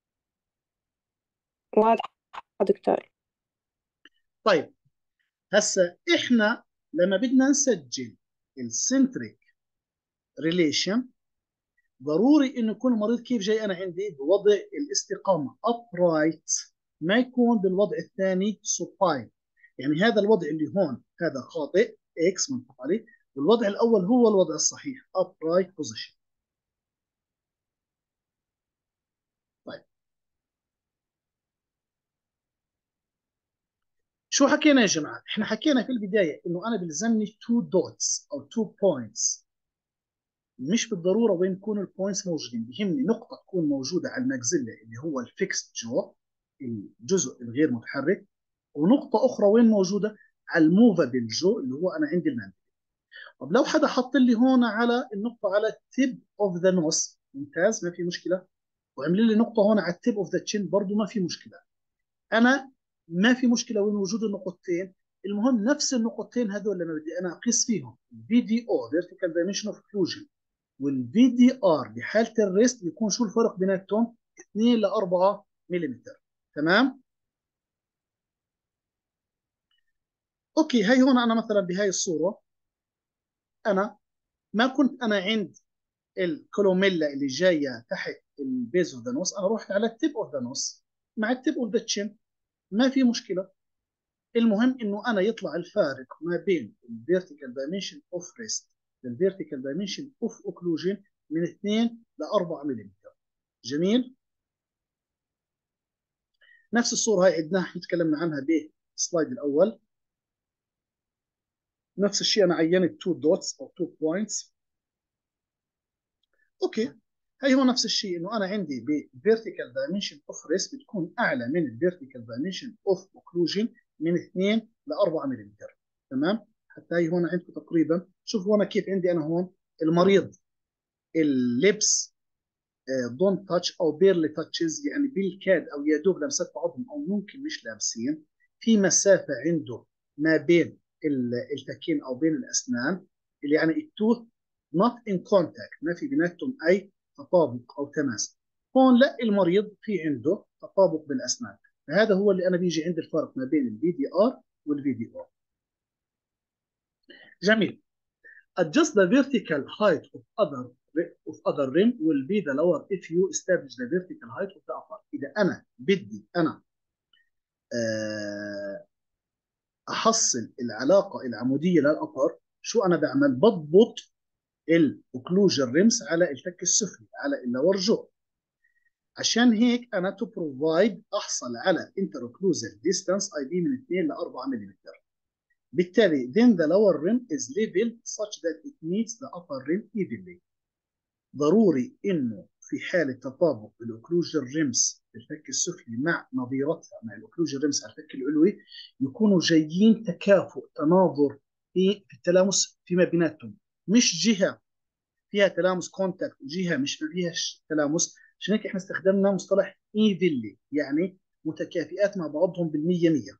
واضح دكتور. طيب هسه احنا لما بدنا نسجل السنتريك ريليشن ضروري انه يكون المريض كيف جاي انا عندي بوضع الاستقامه upright، ما يكون بالوضع الثاني supine. يعني هذا الوضع اللي هون هذا خاطئ اكس منطق عليه، والوضع الاول هو الوضع الصحيح upright position. طيب شو حكينا يا جماعه؟ احنا حكينا في البدايه انه انا بلزمني تو دوتس او تو بوينتس، مش بالضروره وين يكونوا البوينتس موجودين، بيهمني نقطه تكون موجوده على الماكسيلا اللي هو الفيكست جو الجزء الغير متحرك، ونقطه اخرى وين موجوده؟ على الموفابل جو اللي هو انا عندي الماندل. طب لو حدا حط لي هون على النقطه على التيب اوف ذا نوس، ممتاز ما في مشكله، وعمل لي نقطه هون على التيب اوف ذا تشين برضه ما في مشكله. انا ما في مشكله وين وجود النقطتين، المهم نفس النقطتين هذول لما بدي انا اقيس فيهم الفي دي او فيرتيكال دايمنشن اوف اوكلوجن والفي دي ار بحاله الريست يكون شو الفرق بيناتهم؟ اثنين ل أربعة ملم، تمام؟ اوكي هي هون انا مثلا بهاي الصوره انا ما كنت انا عند الكولوميلا اللي جايه تحت البيز اوف ذا نوس، انا رحت على التيب اوف ذا نوس مع التيب اوف ذا تشين، ما في مشكله. المهم انه انا يطلع الفارق ما بين الفيرتيكال دايمنشن اوف ريست والفيرتيكال دايمنشن اوف اوكلوجن من اثنين ل أربعة ملم. جميل. نفس الصورة هاي عدناها، احنا تكلمنا عنها بالسلايد الأول. نفس الشيء أنا عينت تو دوتس أو تو بوينتس. أوكي، هي هو نفس الشيء، إنه أنا عندي ب vertical dimension of rest بتكون أعلى من ال vertical dimension of occlusion من اثنين ل أربعة ملم. تمام؟ حتى هي هون عندكم تقريبا، شوفوا أنا كيف عندي أنا هون المريض اللبس دونت تاتش او بيرلي تاتشز، يعني بالكاد او يا دوب لمسات بعضهم او ممكن مش لامسين، في مسافه عنده ما بين الفكين او بين الاسنان، اللي يعني التوث نوت ان كونتاكت، ما في بيناتهم اي تطابق او تماس. هون لا، المريض في عنده تطابق بالاسنان، فهذا هو اللي انا بيجي عندي الفرق ما بين البي دي ار والفي دي ار. جميل. Adjust the vertical height of other of other rim will be the lower if you establish the vertical height of the upper. إذا أنا بدي أنا أحصل العلاقة العمودية للأبر، شو أنا بعمل؟ بضبط الأوكلوجن ريمز على الفك السفلي، على اللور جو. عشان هيك أنا to provide أحصل على interocclusal distance اي بي من اثنين ل أربعة ملم. بالتالي then the lower rim is level such that it meets the upper rim evenly. ضروري انه في حاله تطابق الاوكلوجن ريمز الفك السفلي مع نظيرتها مع الاوكلوجن ريمز على الفك العلوي يكونوا جايين تكافؤ تناظر في التلامس فيما بيناتهم، مش جهه فيها تلامس كونتاكت وجهه مش ما فيهاش تلامس. عشان هيك احنا استخدمنا مصطلح ايفيلي، يعني متكافئات مع بعضهم بالمية مية.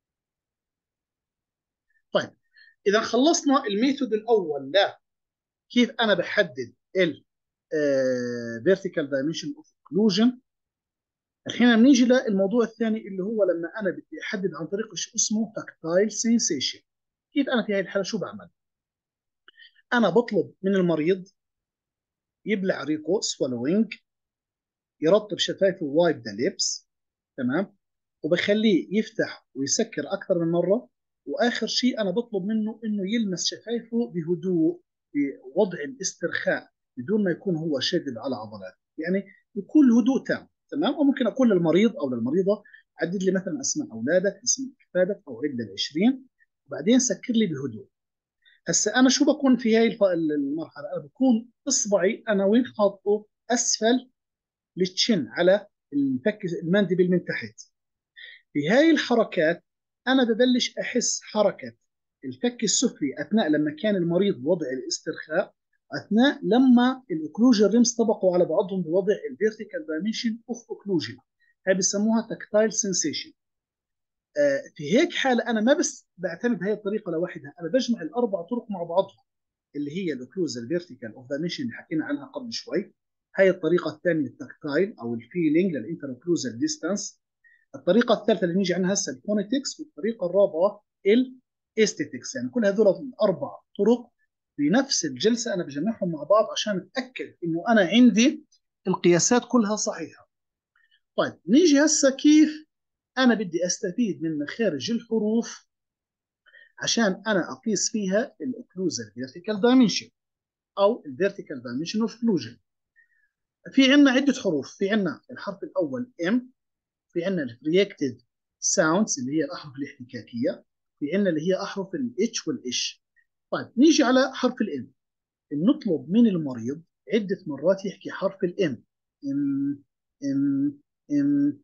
طيب، اذا خلصنا الميثود الاول لا كيف انا بحدد ال vertical dimension of occlusion، الحين بنيجي للموضوع الثاني اللي هو لما انا بدي احدد عن طريق شيء اسمه tactile sensation. كيف انا في هذه الحاله شو بعمل؟ انا بطلب من المريض يبلع ريقه swallowing، يرطب شفايفه وايب ذا ليبس، تمام، وبخليه يفتح ويسكر اكثر من مره، واخر شيء انا بطلب منه انه يلمس شفايفه بهدوء بوضع الاسترخاء بدون ما يكون هو شادد على عضلات، يعني بكل هدوء تام. تمام. وممكن اقول للمريض او للمريضه عدد لي مثلا اسماء اولادك، اسم احفادك، او عد للعشرين، وبعدين سكر لي بهدوء. هسه انا شو بكون في هاي المرحله؟ انا بكون اصبعي انا وين حاطه؟ اسفل التشن على الفك المانديبل من تحت. في هاي الحركات انا ببلش احس حركه الفك السفلي اثناء لما كان المريض بوضع الاسترخاء، اثناء لما الاوكلوجن ريمز طبقوا على بعضهم بوضع الفيرتيكال دايمنشن اوف اوكلوجن. هاي بسموها تكتايل سنسيشن. آه في هيك حاله انا ما بس بعتمد هاي الطريقه لوحدها، انا بجمع الاربع طرق مع بعضهم، اللي هي الاوكلوزال فيرتيكال اوف دايمنشن اللي حكينا عنها قبل شوي. هاي الطريقه الثانيه التكتايل او الفيلينج للانتر اوكلوزال ديستانس. الطريقه الثالثه اللي نيجي عنها هسه الفونيتكس، والطريقه الرابعه الاستيتكس. يعني كل هذول الاربع طرق بنفس الجلسه انا بجمعهم مع بعض عشان اتاكد انه انا عندي القياسات كلها صحيحه. طيب نيجي هسه كيف انا بدي استفيد من مخارج الحروف عشان انا اقيس فيها الاوكلوزال فيرتيكال دايمنشن او الفيرتيكال دايمنشن اوف اوكلوجن. في عندنا عده حروف، في عندنا الحرف الاول ام، في عندنا الرياكتيف ساوندز اللي هي الاحرف الاحتكاكيه، في عندنا اللي هي احرف الاتش والإش. طيب نيجي على حرف الام، نطلب من المريض عده مرات يحكي حرف الام. ام ام ام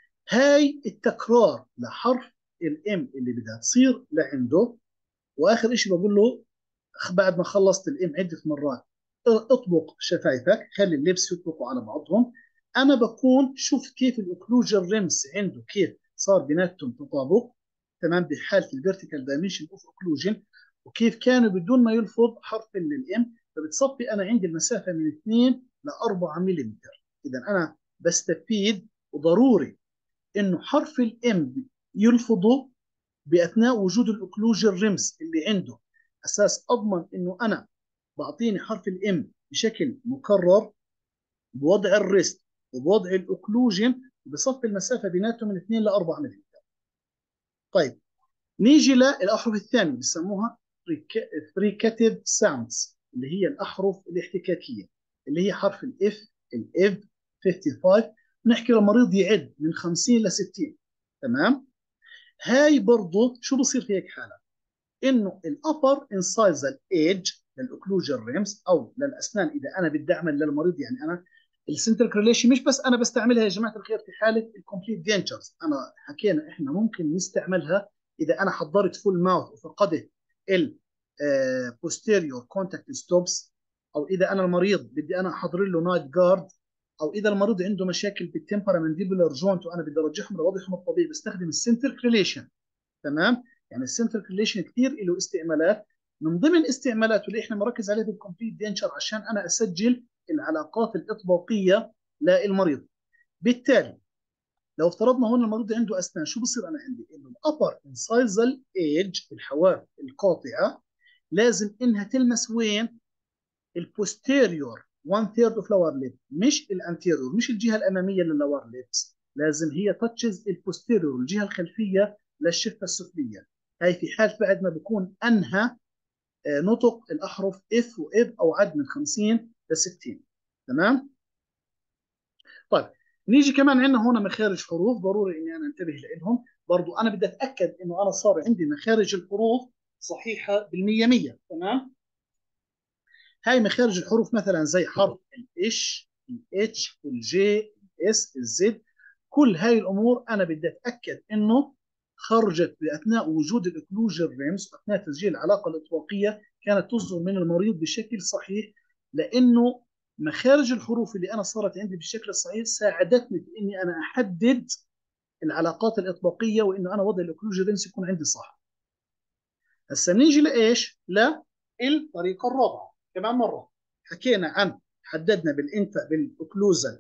هاي التكرار لحرف الام اللي بدها تصير لعنده. واخر شيء بقول له بعد ما خلصت الام عده مرات اطبق شفايفك، خلي اللبس يطبقوا على بعضهم. انا بكون شوف كيف الاوكلوجن ريمز عنده كيف صار بيناتهم تطابق، تمام، بحاله الفيرتيكال دايمنشن اوف اوكلوجن، وكيف كانوا بدون ما يلفظ حرف الام، فبتصفي انا عندي المسافه من اثنين ل أربعة ملم. اذا انا بستفيد، وضروري انه حرف الام يلفظه باثناء وجود الاوكلوجن ريمز اللي عنده، اساس اضمن انه انا بعطيني حرف الام بشكل مكرر بوضع الريست وبوضع الاوكلوجن، وبصفي المسافه بيناتهم من اثنين ل أربعة ملم. طيب نيجي للاحرف الثانيه بسموها فريكاتيف ساوندز اللي هي الاحرف الاحتكاكيه، اللي هي حرف الاف، الاف، خمسة وخمسين، نحكي للمريض يعد من خمسين ل ستين. تمام. هاي برضه شو بصير في هيك حاله؟ انه الابر انسايزال ايج للاوكلوجن ريمز او للاسنان، اذا انا بدي اعمل للمريض، يعني انا السنترك ريليشن مش بس انا بستعملها يا جماعه الخير في حاله الكومبليت دينتشرز، انا حكينا احنا ممكن نستعملها اذا انا حضرت فول ماوث وفقدت ال posterior contact stops، او اذا انا المريض بدي انا احضر له نايت جارد، او اذا المريض عنده مشاكل بالتمبرا مانديبولار جوينت وانا بدي ارجعهم لوضعهم الطبيعي بستخدم السنترك ريليشن. تمام. يعني السنترك ريليشن كثير له استعمالات، من ضمن استعمالاته اللي احنا مركز عليه بالكومبليت دينشر عشان انا اسجل العلاقات الاطباقيه للمريض. بالتالي لو افترضنا هون المريض عنده اسنان، شو بصير انا عندي؟ انه الابر انسايزال ايج الحواف القاطعه لازم انها تلمس وين؟ البوستيريور one third of lower lip، مش الانتيريور، مش الجهه الاماميه للlower lips، لازم هي تاتشز البوستيريور الجهه الخلفيه للشفه السفليه. هاي في حال بعد ما بكون انهى آه، نطق الاحرف اف واب او عد من خمسين ل ستين. تمام. طيب نيجي كمان عندنا هون مخارج حروف، ضروري اني انا انتبه لهم برضو. انا بدي اتاكد انه انا صار عندي مخارج الحروف صحيحه بالمية مية. تمام. هاي مخارج الحروف مثلا زي حرف الاتش، الاتش، الجي، الاس، الزد، كل هاي الامور انا بدي اتاكد انه خرجت باثناء وجود الاوكلوجن ريمز، اثناء تسجيل العلاقه الاطباقيه كانت تصدر من المريض بشكل صحيح، لانه مخارج الحروف اللي انا صارت عندي بالشكل الصحيح ساعدتني في اني انا احدد العلاقات الاطباقيه وانه انا وضع الاوكلوجن ريمز يكون عندي صح. هسه نيجي لايش؟ للطريقه الرابعه. كمان مره حكينا عن حددنا بالانت بالاوكلوزال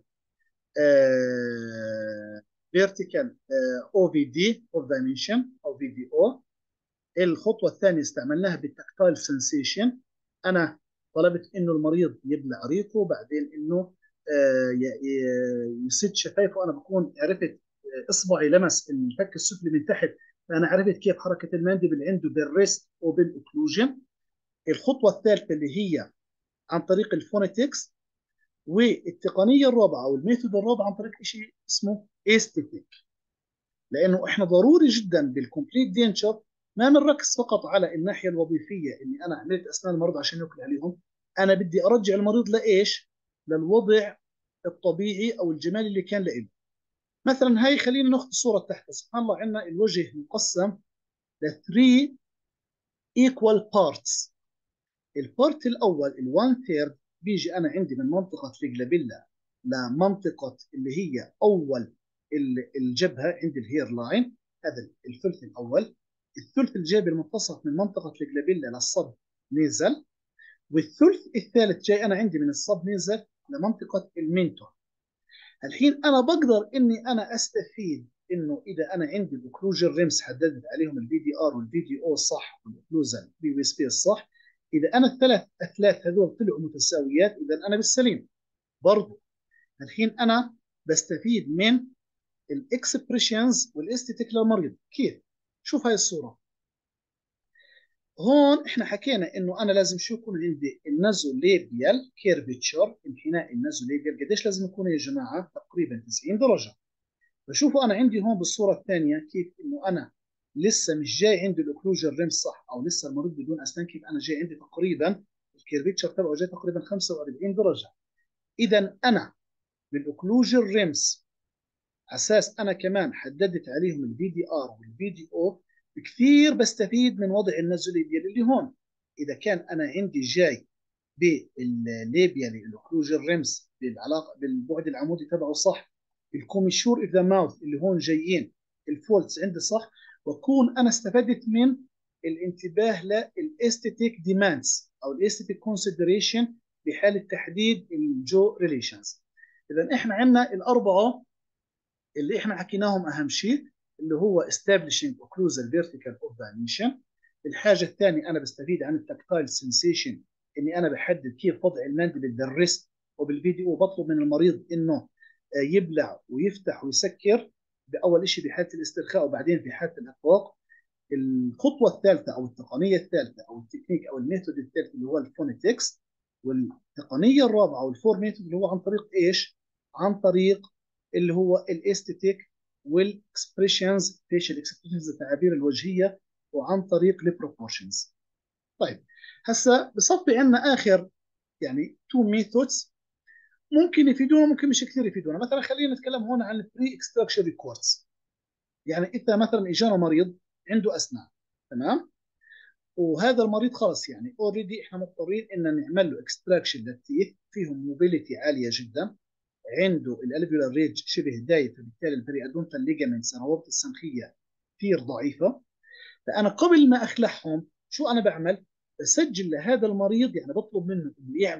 فيرتيكال او في دي اوف دايمنشن او في دي او. الخطوه الثانيه استعملناها بالتكتايل سنسيشن، انا طلبت انه المريض يبلع ريقه، بعدين انه آه، ي- ي- يسد شفايفه، انا بكون عرفت آه، اصبعي لمس الفك السفلي من تحت، فانا عرفت كيف حركه المانديبل عنده بالريست وبالاوكلوجن. الخطوه الثالثه اللي هي عن طريق الفونيتكس، والتقنيه الرابعه او الميثود الرابع عن طريق شيء اسمه استيتيك. لانه احنا ضروري جدا بالكومبليت دينشر ما بنركز فقط على الناحيه الوظيفيه اني انا عملت اسنان المرضى عشان ياكل عليهم، انا بدي ارجع المريض لايش؟ للوضع الطبيعي او الجمالي اللي كان له. مثلا هاي خلينا ناخذ الصوره تحت، سبحان الله عندنا الوجه مقسم ل ثلاثة equal parts. البارت الاول ال1 ثيرد بيجي انا عندي من منطقه فيجلابيلا لمنطقه اللي هي اول الجبهه عند الهير لاين، هذا الثلث الاول. الثلث الجانبي المنتصف من منطقه فيجلابيلا للصب نيزل، والثلث الثالث جاي انا عندي من الصب نيزل لمنطقه المنتور. الحين انا بقدر اني انا استفيد انه اذا انا عندي الاوكلوجن ريمز حددت عليهم البي دي ار والبي دي او صح والاوكلوزن بي في سبيس صح، اذا انا الثلاث اثلاث هذول طلعوا متساويات اذا انا بالسليم. برضه الحين انا بستفيد من الاكسبريشنز والاستيتيك للمريض. كيف؟ شوف هاي الصوره. هون احنا حكينا انه انا لازم شو يكون عندي؟ النزو ليبيال كيرفتشر، انحناء النزو ليبيال قديش لازم يكون يا جماعه؟ تقريبا تسعين درجه. فشوفوا انا عندي هون بالصوره الثانيه كيف انه انا لسه مش جاي عندي الاوكلوجن ريم صح، او لسه المريض بدون اسنان، كيف انا جاي عندي تقريبا الكيرفتشر تبعه جاي تقريبا خمسة وأربعين درجه. اذا انا بالاوكلوجن ريمز اساس انا كمان حددت عليهم البي دي ار والبي دي او، كثير بستفيد من وضع النزوليبيال اللي هون. اذا كان انا عندي جاي بالليبيال الاوكلوجن ريمز بالعلاقه بالبعد العمودي تبعه صح، الكوميشور اف ذا ماوث اللي هون جايين الفولتس عندي صح، واكون انا استفدت من الانتباه للاستيتيك ديماندز او الاستيتيك كونسيدريشن بحاله تحديد الجو ريليشنز. اذا احنا عندنا الاربعه اللي احنا حكيناهم اهم شيء، اللي هو establishing occlusal vertical of dimension. الحاجه الثانيه انا بستفيد عن التكتايل سنسيشن، اني انا بحدد كيف وضع الماندبل بالريست، وبالفيديو بطلب من المريض انه يبلع ويفتح ويسكر باول شيء بحاله الاسترخاء وبعدين في حاله الاطلاق. الخطوه الثالثه او التقنيه الثالثه او التكنيك او الميثود الثالث اللي هو الفونيتكس، والتقنيه الرابعه والفور ميثود اللي هو عن طريق ايش؟ عن طريق اللي هو الاستيتيك والاكسبريشنز فيشل اكسبريشنز التعابير الوجهيه، وعن طريق البروبورشنز. طيب هسه بصفي عندنا اخر يعني تو ميثودز ممكن يفيدونا ممكن مش كثير يفيدونا. مثلا خلينا نتكلم هون عن البري اكستراكشن ريكوردز. يعني انت مثلا اجانا مريض عنده اسنان، تمام، وهذا المريض خلص يعني اوريدي احنا مضطرين ان نعمل له اكستراكشن للتيث فيهم موبيليتي عاليه جدا، عنده الالفيولار ريج شبه دايب، فبالتالي البريادونتال ليجامنتس الروابط السمخيه كثير ضعيفه. فانا قبل ما اخلعهم شو انا بعمل؟ بسجل لهذا المريض، يعني بطلب منه انه يعمل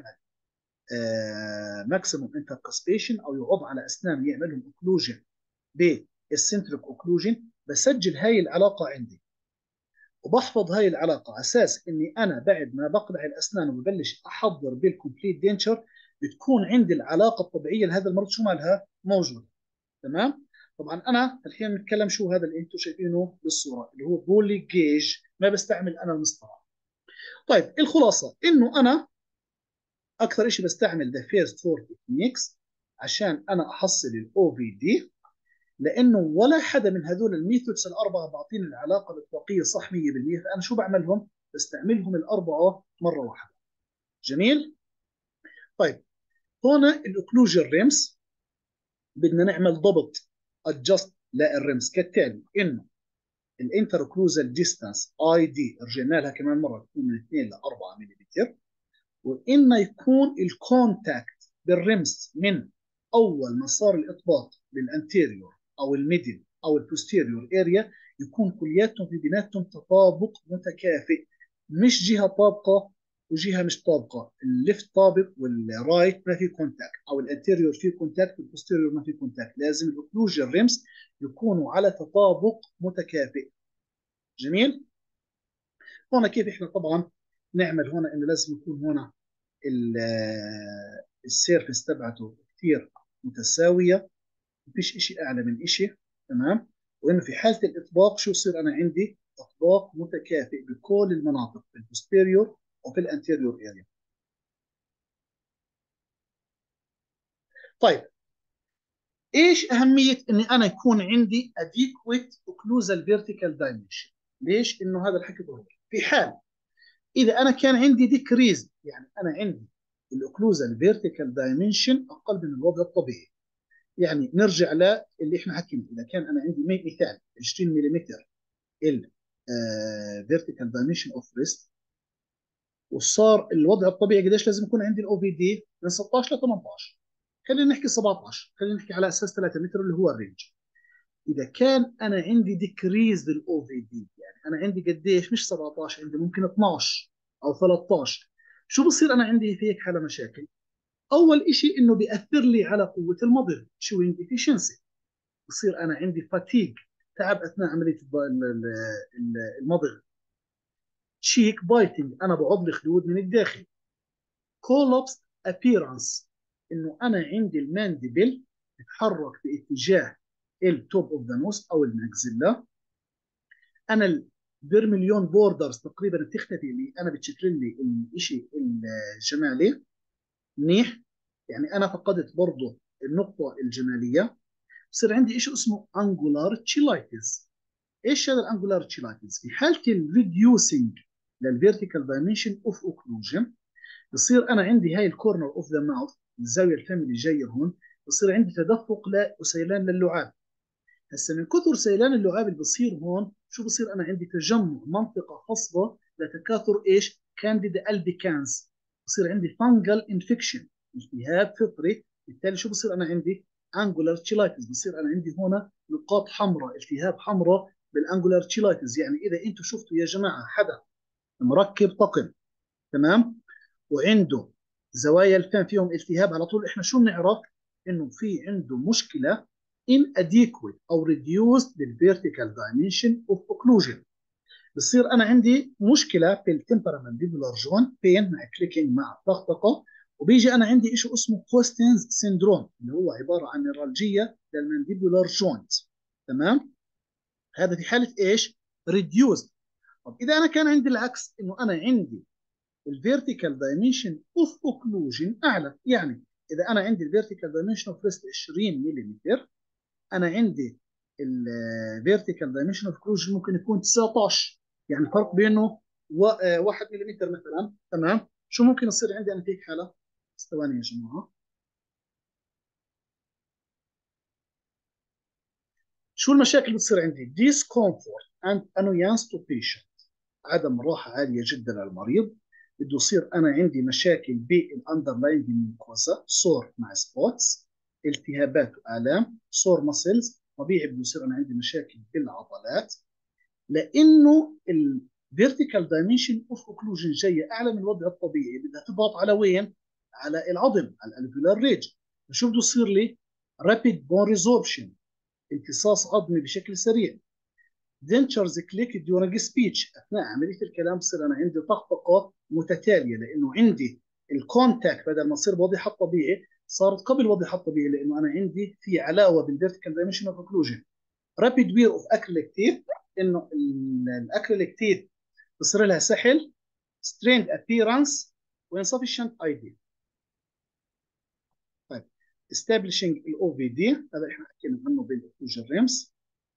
ماكسيموم انتركسبيشن او يعض على اسنان يعملهم اوكلوجن بالسنتريك اوكلوجن. بسجل هاي العلاقه عندي وبحفظ هاي العلاقه على اساس اني انا بعد ما بقلع الاسنان وببلش احضر بالكومبليت دينشر بتكون عندي العلاقه الطبيعيه لهذا المرض شو مالها موجوده. تمام. طبعا انا الحين بنتكلم شو هذا اللي انتم شايفينه بالصوره اللي هو بولي جيج، ما بستعمل انا المسطره. طيب الخلاصه انه انا اكثر شيء بستعمل ذا فيرست فور تكنيكس عشان انا احصل الاو في دي، لانه ولا حدا من هذول الميثودز الاربعه بعطيني العلاقه الاطلاقيه صح مية بالمية. فانا شو بعملهم؟ بستعملهم الاربعه مره واحده. جميل. طيب هون الاوكلوجن ريمز بدنا نعمل ضبط ادجست للريمز كالتالي: انه الانتركلوزال ديستانس اي دي رجعنا لها كمان مره تكون من اثنين ل أربعة ملم، وانه يكون الكونتاكت بالرمز من اول مسار الاطباق للانتيريور او الميدل او البوستيريور اريا يكون كلياتهم في بيناتهم تطابق متكافئ، مش جهه طابقه وجهه مش طابقه. الليفت طابق والرايت ما في كونتاكت، او الانتيريور في كونتاكت والبوستيريور ما في كونتاكت. لازم الاوكلوجن ريمز يكونوا على تطابق متكافئ. جميل. هنا كيف احنا طبعا نعمل هنا انه لازم يكون هنا السيرفس تبعته كثير متساويه، مفيش شيء اعلى من شيء. تمام. وانه في حاله الاطباق شو يصير؟ انا عندي اطباق متكافئ بكل المناطق في البوستيريور وفي الانتيريور اريا. طيب ايش اهميه اني انا يكون عندي adequate occlusal vertical dimension؟ ليش؟ انه هذا الحكي ضروري في حال اذا انا كان عندي ديكريز، يعني انا عندي الاوكلوزال فيرتيكال دايمنشن اقل من الوضع الطبيعي. يعني نرجع للي احنا حكينا، اذا كان انا عندي مثال عشرين ملم الفيرتيكال دايمنشن اوف ريست، وصار الوضع الطبيعي قديش لازم يكون عندي الاو في دي؟ من ستطعش ل ثمانطعش، خلينا نحكي سبعطعش، خلينا نحكي على اساس ثلاثة متر اللي هو الرينج. اذا كان انا عندي ديكريز للاو في دي، يعني انا عندي قديش؟ مش سبعطعش، عندي ممكن اثنعش او ثلاثطعش، شو بصير انا عندي في هيك حاله مشاكل؟ اول شيء انه بياثر لي على قوه المضغ، شوينج افيشنسي، بصير انا عندي فاتيج، تعب اثناء عمليه المضغ. شيك بايتنج، انا بعض الخدود من الداخل. كولابس ابييرنس، انه انا عندي المانديبل بتحرك باتجاه التوب اوف ذا نوز او الماكسيلا. انا الفيرمليون بوردرز تقريبا بتختفي لي، انا بتشكل لي الشيء الجمالي منيح، يعني انا فقدت برضه النقطه الجماليه. بصير عندي شيء اسمه انجولار تشيلايتس. ايش هذا الانجولار تشيلايتس؟ في حاله الريديوسينج للفيرتيكال دايمنشن اوف اوكلوجن، بصير انا عندي هاي الكورنر اوف ذا ماوث، الزاويه الفمي جايه هون، بصير عندي تدفق وسيلان للعاب. هسه من كثر سيلان اللعاب اللي بصير هون شو بصير؟ انا عندي تجمع منطقه خصبه لتكاثر ايش؟ كانديدا البيكانس. بصير عندي فانجل انفكشن، التهاب فطري. بالتالي شو بصير؟ انا عندي انجولار تشيلايتس، بصير انا عندي هنا نقاط حمراء، التهاب حمراء بالانجولار تشيلايتس. يعني اذا انتم شفتوا يا جماعه حدا مركب طقم، تمام، وعنده زوايا الفم فيهم التهاب، على طول احنا شو بنعرف؟ انه في عنده مشكله inadequate او reduced بالvertical dimension of occlusion. بصير انا عندي مشكله في التمبرامانديبولار جوينت بين مع كليكينج مع طقطقه، وبيجي انا عندي شيء اسمه كوستنز سيندروم اللي هو عباره عن نيرالجيه للمانديبولار جوينت. تمام. هذا في حاله ايش؟ reduced. طب اذا انا كان عندي العكس، انه انا عندي الفيرتيكال دايمنشن اوف اوكلوجن اعلى، يعني اذا انا عندي الفيرتيكال دايمنشن اوف ريست عشرين ملم، انا عندي الفيرتيكال دايمنشن اوف كلوجن ممكن يكون تسعة عشر، يعني الفرق بينه واحد ملم مثلا. تمام، شو ممكن يصير عندي انا في هيك حاله؟ ثواني يا جماعه. شو المشاكل اللي بتصير عندي؟ discomfort and annoyance to patient، عدم راحه عاليه جدا للمريض. بده يصير انا عندي مشاكل بالاندرلاينج ميوكوزا، سور مع سبوتس، التهابات والام، سور ماسلز. طبيعي بده يصير انا عندي مشاكل بالعضلات، لانه الفيرتيكال دايمنشن اوف اوكلوجن جايه اعلى من الوضع الطبيعي، بدها تضغط على وين؟ على العظم، على الالفيولار ريج. فشو بده يصير لي؟ رابيد بون ريزوربشن، امتصاص عظمي بشكل سريع. دنتشرز كليك ديورنج سبيتش، اثناء عمليه الكلام بصير انا عندي طقطقه متتاليه، لانه عندي الكونتاكت بدل ما تصير بوضعها الطبيعي صارت قبل وضعها الطبيعي، لانه انا عندي في علاوه بالفيرتيكال دايمنشن اوف اوكلوجن. رابيد وير اوف اكريليك تيب، انه الاكريليك تيب بصير لها سحل، ستريند ابييرنس، وانسفشنت اي دي. طيب establishing الاو في دي، هذا احنا حكينا عنه بالاوكلوجن ريمز.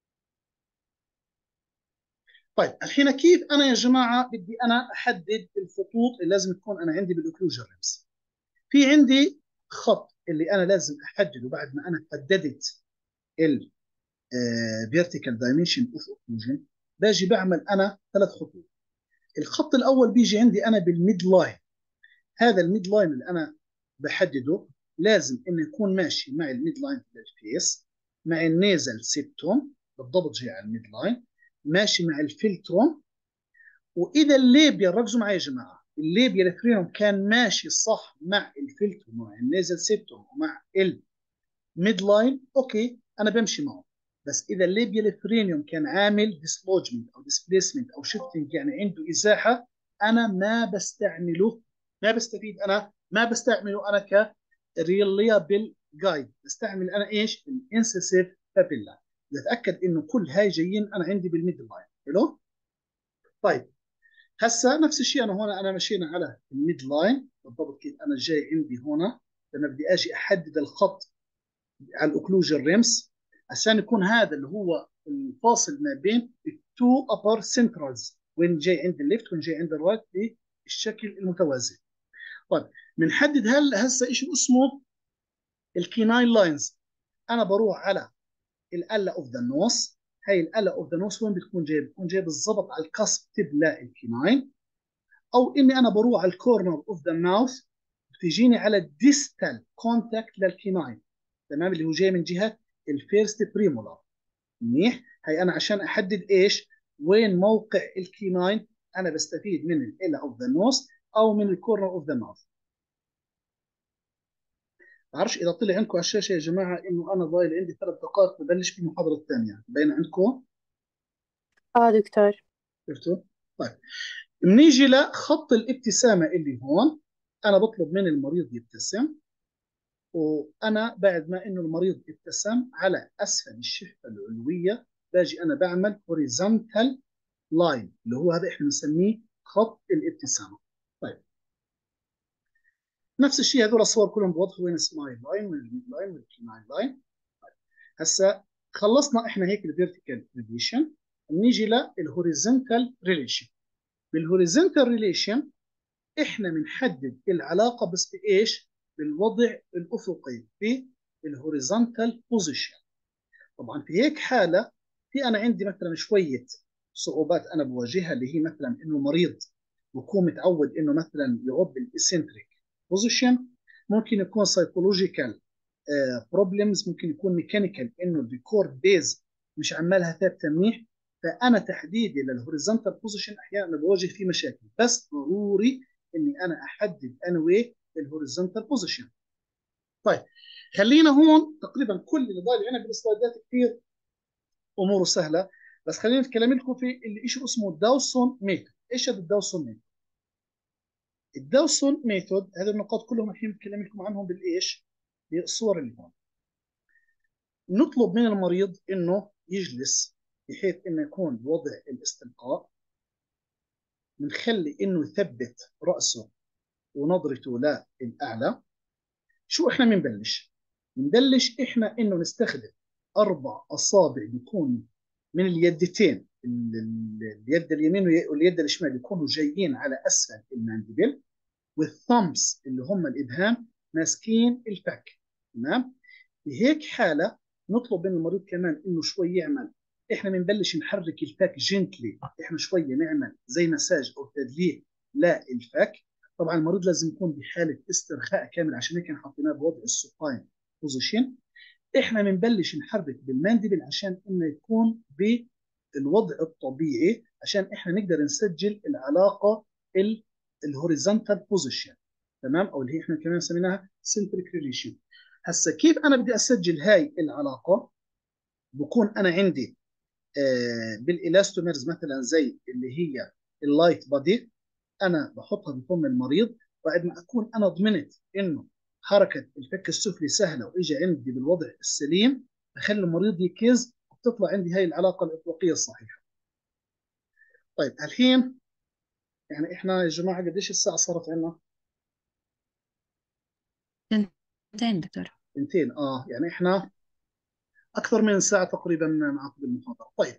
طيب الحين كيف انا يا جماعه بدي انا احدد الخطوط اللي لازم تكون انا عندي بالاوكلوجن ريمز؟ في عندي خط اللي انا لازم احدده بعد ما انا حددت ال فيرتيكال دايمنشن اوف اوكلوجن. باجي بعمل انا ثلاث خطوط. الخط الاول بيجي عندي انا بالميد لاين. هذا الميد لاين اللي انا بحدده لازم انه يكون ماشي مع الميد لاين للفيس، مع النيزل سيبتوم بالضبط جاي على الميد لاين، ماشي مع الفلتروم. واذا الليبيا، ركزوا معي يا جماعه، الليبيا الفرينوم كان ماشي صح مع الفلتروم ومع النيزل سيبتوم ومع الميد لاين، اوكي انا بمشي معه. بس اذا الليبيا الفرينيوم كان عامل ديسلوجمنت او ديسبيسمنت او شيفتنج، يعني عنده ازاحه، انا ما بستعمله، ما بستفيد انا، ما بستعمله انا كريليابل جايد. بستعمل انا ايش؟ الانسيسيف بابيلا. بتاكد انه كل هاي جايين انا عندي بالميد لاين. حلو. طيب هسه نفس الشيء، انا هون انا مشينا على الميد لاين بالضبط. كيف انا جاي عندي هون لما بدي اجي احدد الخط على الاوكلوجن ريمز، عشان يكون هذا اللي هو الفاصل ما بين التو ابر سنترالز، وين جاي عند الليفت وين جاي عند الرايت بالشكل المتوازي. طيب بنحدد هل هسه شيء اسمه الكيناين لاينز. انا بروح على الالا اوف ذا نوس. هاي الالا اوف ذا نوس وين بتكون جاي؟ بتكون جاي بالضبط على الكسب تبلا الكيناين. او اني انا بروح على الكورنر اوف ذا ماوث، بتجيني على الديستال كونتاكت للكيناين، تمام، اللي هو جاي من جهه الفيرست بريمولار. منيح. هي انا عشان احدد ايش؟ وين موقع الكيناين، انا بستفيد من الالا اوف ذا نوس او من الكورنر اوف ذا ماوث. بعرفش اذا طلع عندكم على الشاشه يا جماعه انه انا ضايل عندي ثلاث دقائق ببلش في المحاضره الثانيه، بين عندكم؟ اه دكتور. شفتوا؟ طيب بنيجي لخط الابتسامه اللي هون. انا بطلب من المريض يبتسم، وانا بعد ما انه المريض ابتسم على اسفل الشفه العلويه باجي انا بعمل هوريزونتال لاين، اللي هو هذا احنا بنسميه خط الابتسامه. طيب نفس الشيء هذول الصور كلهم بوضحوا وين السمايل لاين وين الميد لاين وين الكيناين لاين. طيب هسه خلصنا احنا هيك الفيرتيكال ريليشن، بنيجي للهوريزونتال ريليشن. بالهوريزونتال ريليشن احنا بنحدد العلاقه بس بايش؟ بالوضع الافقي، بالهوريزونتال بوزيشن. طبعا في هيك حاله في انا عندي مثلا شويه صعوبات انا بواجهها، اللي هي مثلا انه مريض بكون متعود انه مثلا يغض الاسنتريك بوزيشن، ممكن يكون سايكولوجيكال بروبلمز، ممكن يكون ميكانيكال انه الريكورد بيز مش عمالها ثابته منيح. فانا تحديدي للهوريزونتال بوزيشن احيانا بواجه فيه مشاكل، بس ضروري اني انا احدد انوي الهوريزونتال بوزيشن. طيب خلينا هون تقريبا كل اللي ضايل عنا بالسلايدات كثير اموره سهله، بس خلينا نتكلم لكم في اللي شيء اسمه الداوسون ميثود. ايش هذا الداوسون ميثود؟ الداوسون ميثود هذه النقاط كلهم الحين بتكلم لكم عنهم بالايش؟ بالصور اللي هون. نطلب من المريض انه يجلس بحيث انه يكون بوضع الاستلقاء، بنخلي انه يثبت راسه ونظرته للاعلى، شو احنا بنبلش؟ بنبلش احنا انه نستخدم اربع اصابع بيكونوا من اليدتين، ال- ال- اليد اليمين واليد الشمال يكونوا جايين على اسفل المانديبل، والثامبس اللي هم الابهام ماسكين الفك. تمام؟ بهيك حاله نطلب من المريض كمان انه شوي يعمل، احنا بنبلش نحرك الفك جنتلي، احنا شويه نعمل زي مساج او تدليك للفك. طبعا المريض لازم يكون بحاله استرخاء كامل، عشان هيك حطيناه بوضع السوباين بوزيشن. احنا بنبلش نحرك بالمانديبل عشان انه يكون بالوضع الطبيعي، عشان احنا نقدر نسجل العلاقه الهوريزونتال بوزيشن. تمام؟ او اللي هي احنا كمان سميناها سنتريك ريليشن. هسه كيف انا بدي اسجل هاي العلاقه؟ بكون انا عندي آه بالالاستوميرز مثلا زي اللي هي اللايت بادي، انا بحطها بفم المريض بعد ما اكون انا ضمنت انه حركه الفك السفلي سهله واجى عندي بالوضع السليم، بخلي المريض يكز وبتطلع عندي هاي العلاقه الاطلاقيه الصحيحه. طيب الحين يعني احنا يا جماعه قديش الساعه صارت عندنا؟ تنتين دكتور. اثنتين. اه يعني احنا اكثر من ساعه تقريبا نعقد المحاضره. طيب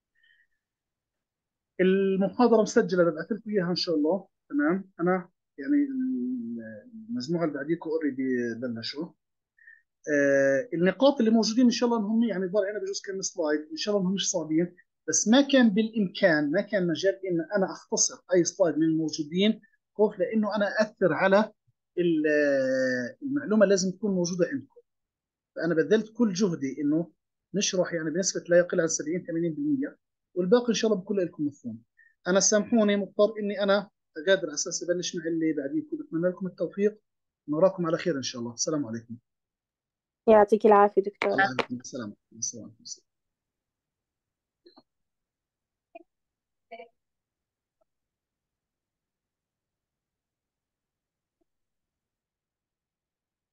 المحاضره مسجله، ببعث لكم اياها ان شاء الله. تمام؟ انا يعني المجموعه اللي بعديكم اوريدي بلشوا. آه النقاط اللي موجودين ان شاء الله انهم يعني ضل انا بجوز كم سلايد، ان شاء الله انهم مش صعبين، بس ما كان بالامكان، ما كان مجال ان انا اختصر اي سلايد من الموجودين، خوف لانه انا اثر على المعلومه لازم تكون موجوده عندكم. فانا بذلت كل جهدي انه نشرح يعني بنسبه لا يقل عن سبعين ثمانين بالمئة، والباقي ان شاء الله بكون لكم مفهوم. انا سامحوني مضطر اني انا اغادر على اساس ابلش مع اللي بعديكم. بتمنى لكم التوفيق، نراكم على خير ان شاء الله. السلام عليكم. يعطيك العافية دكتور. وعليكم السلام. السلام عليكم.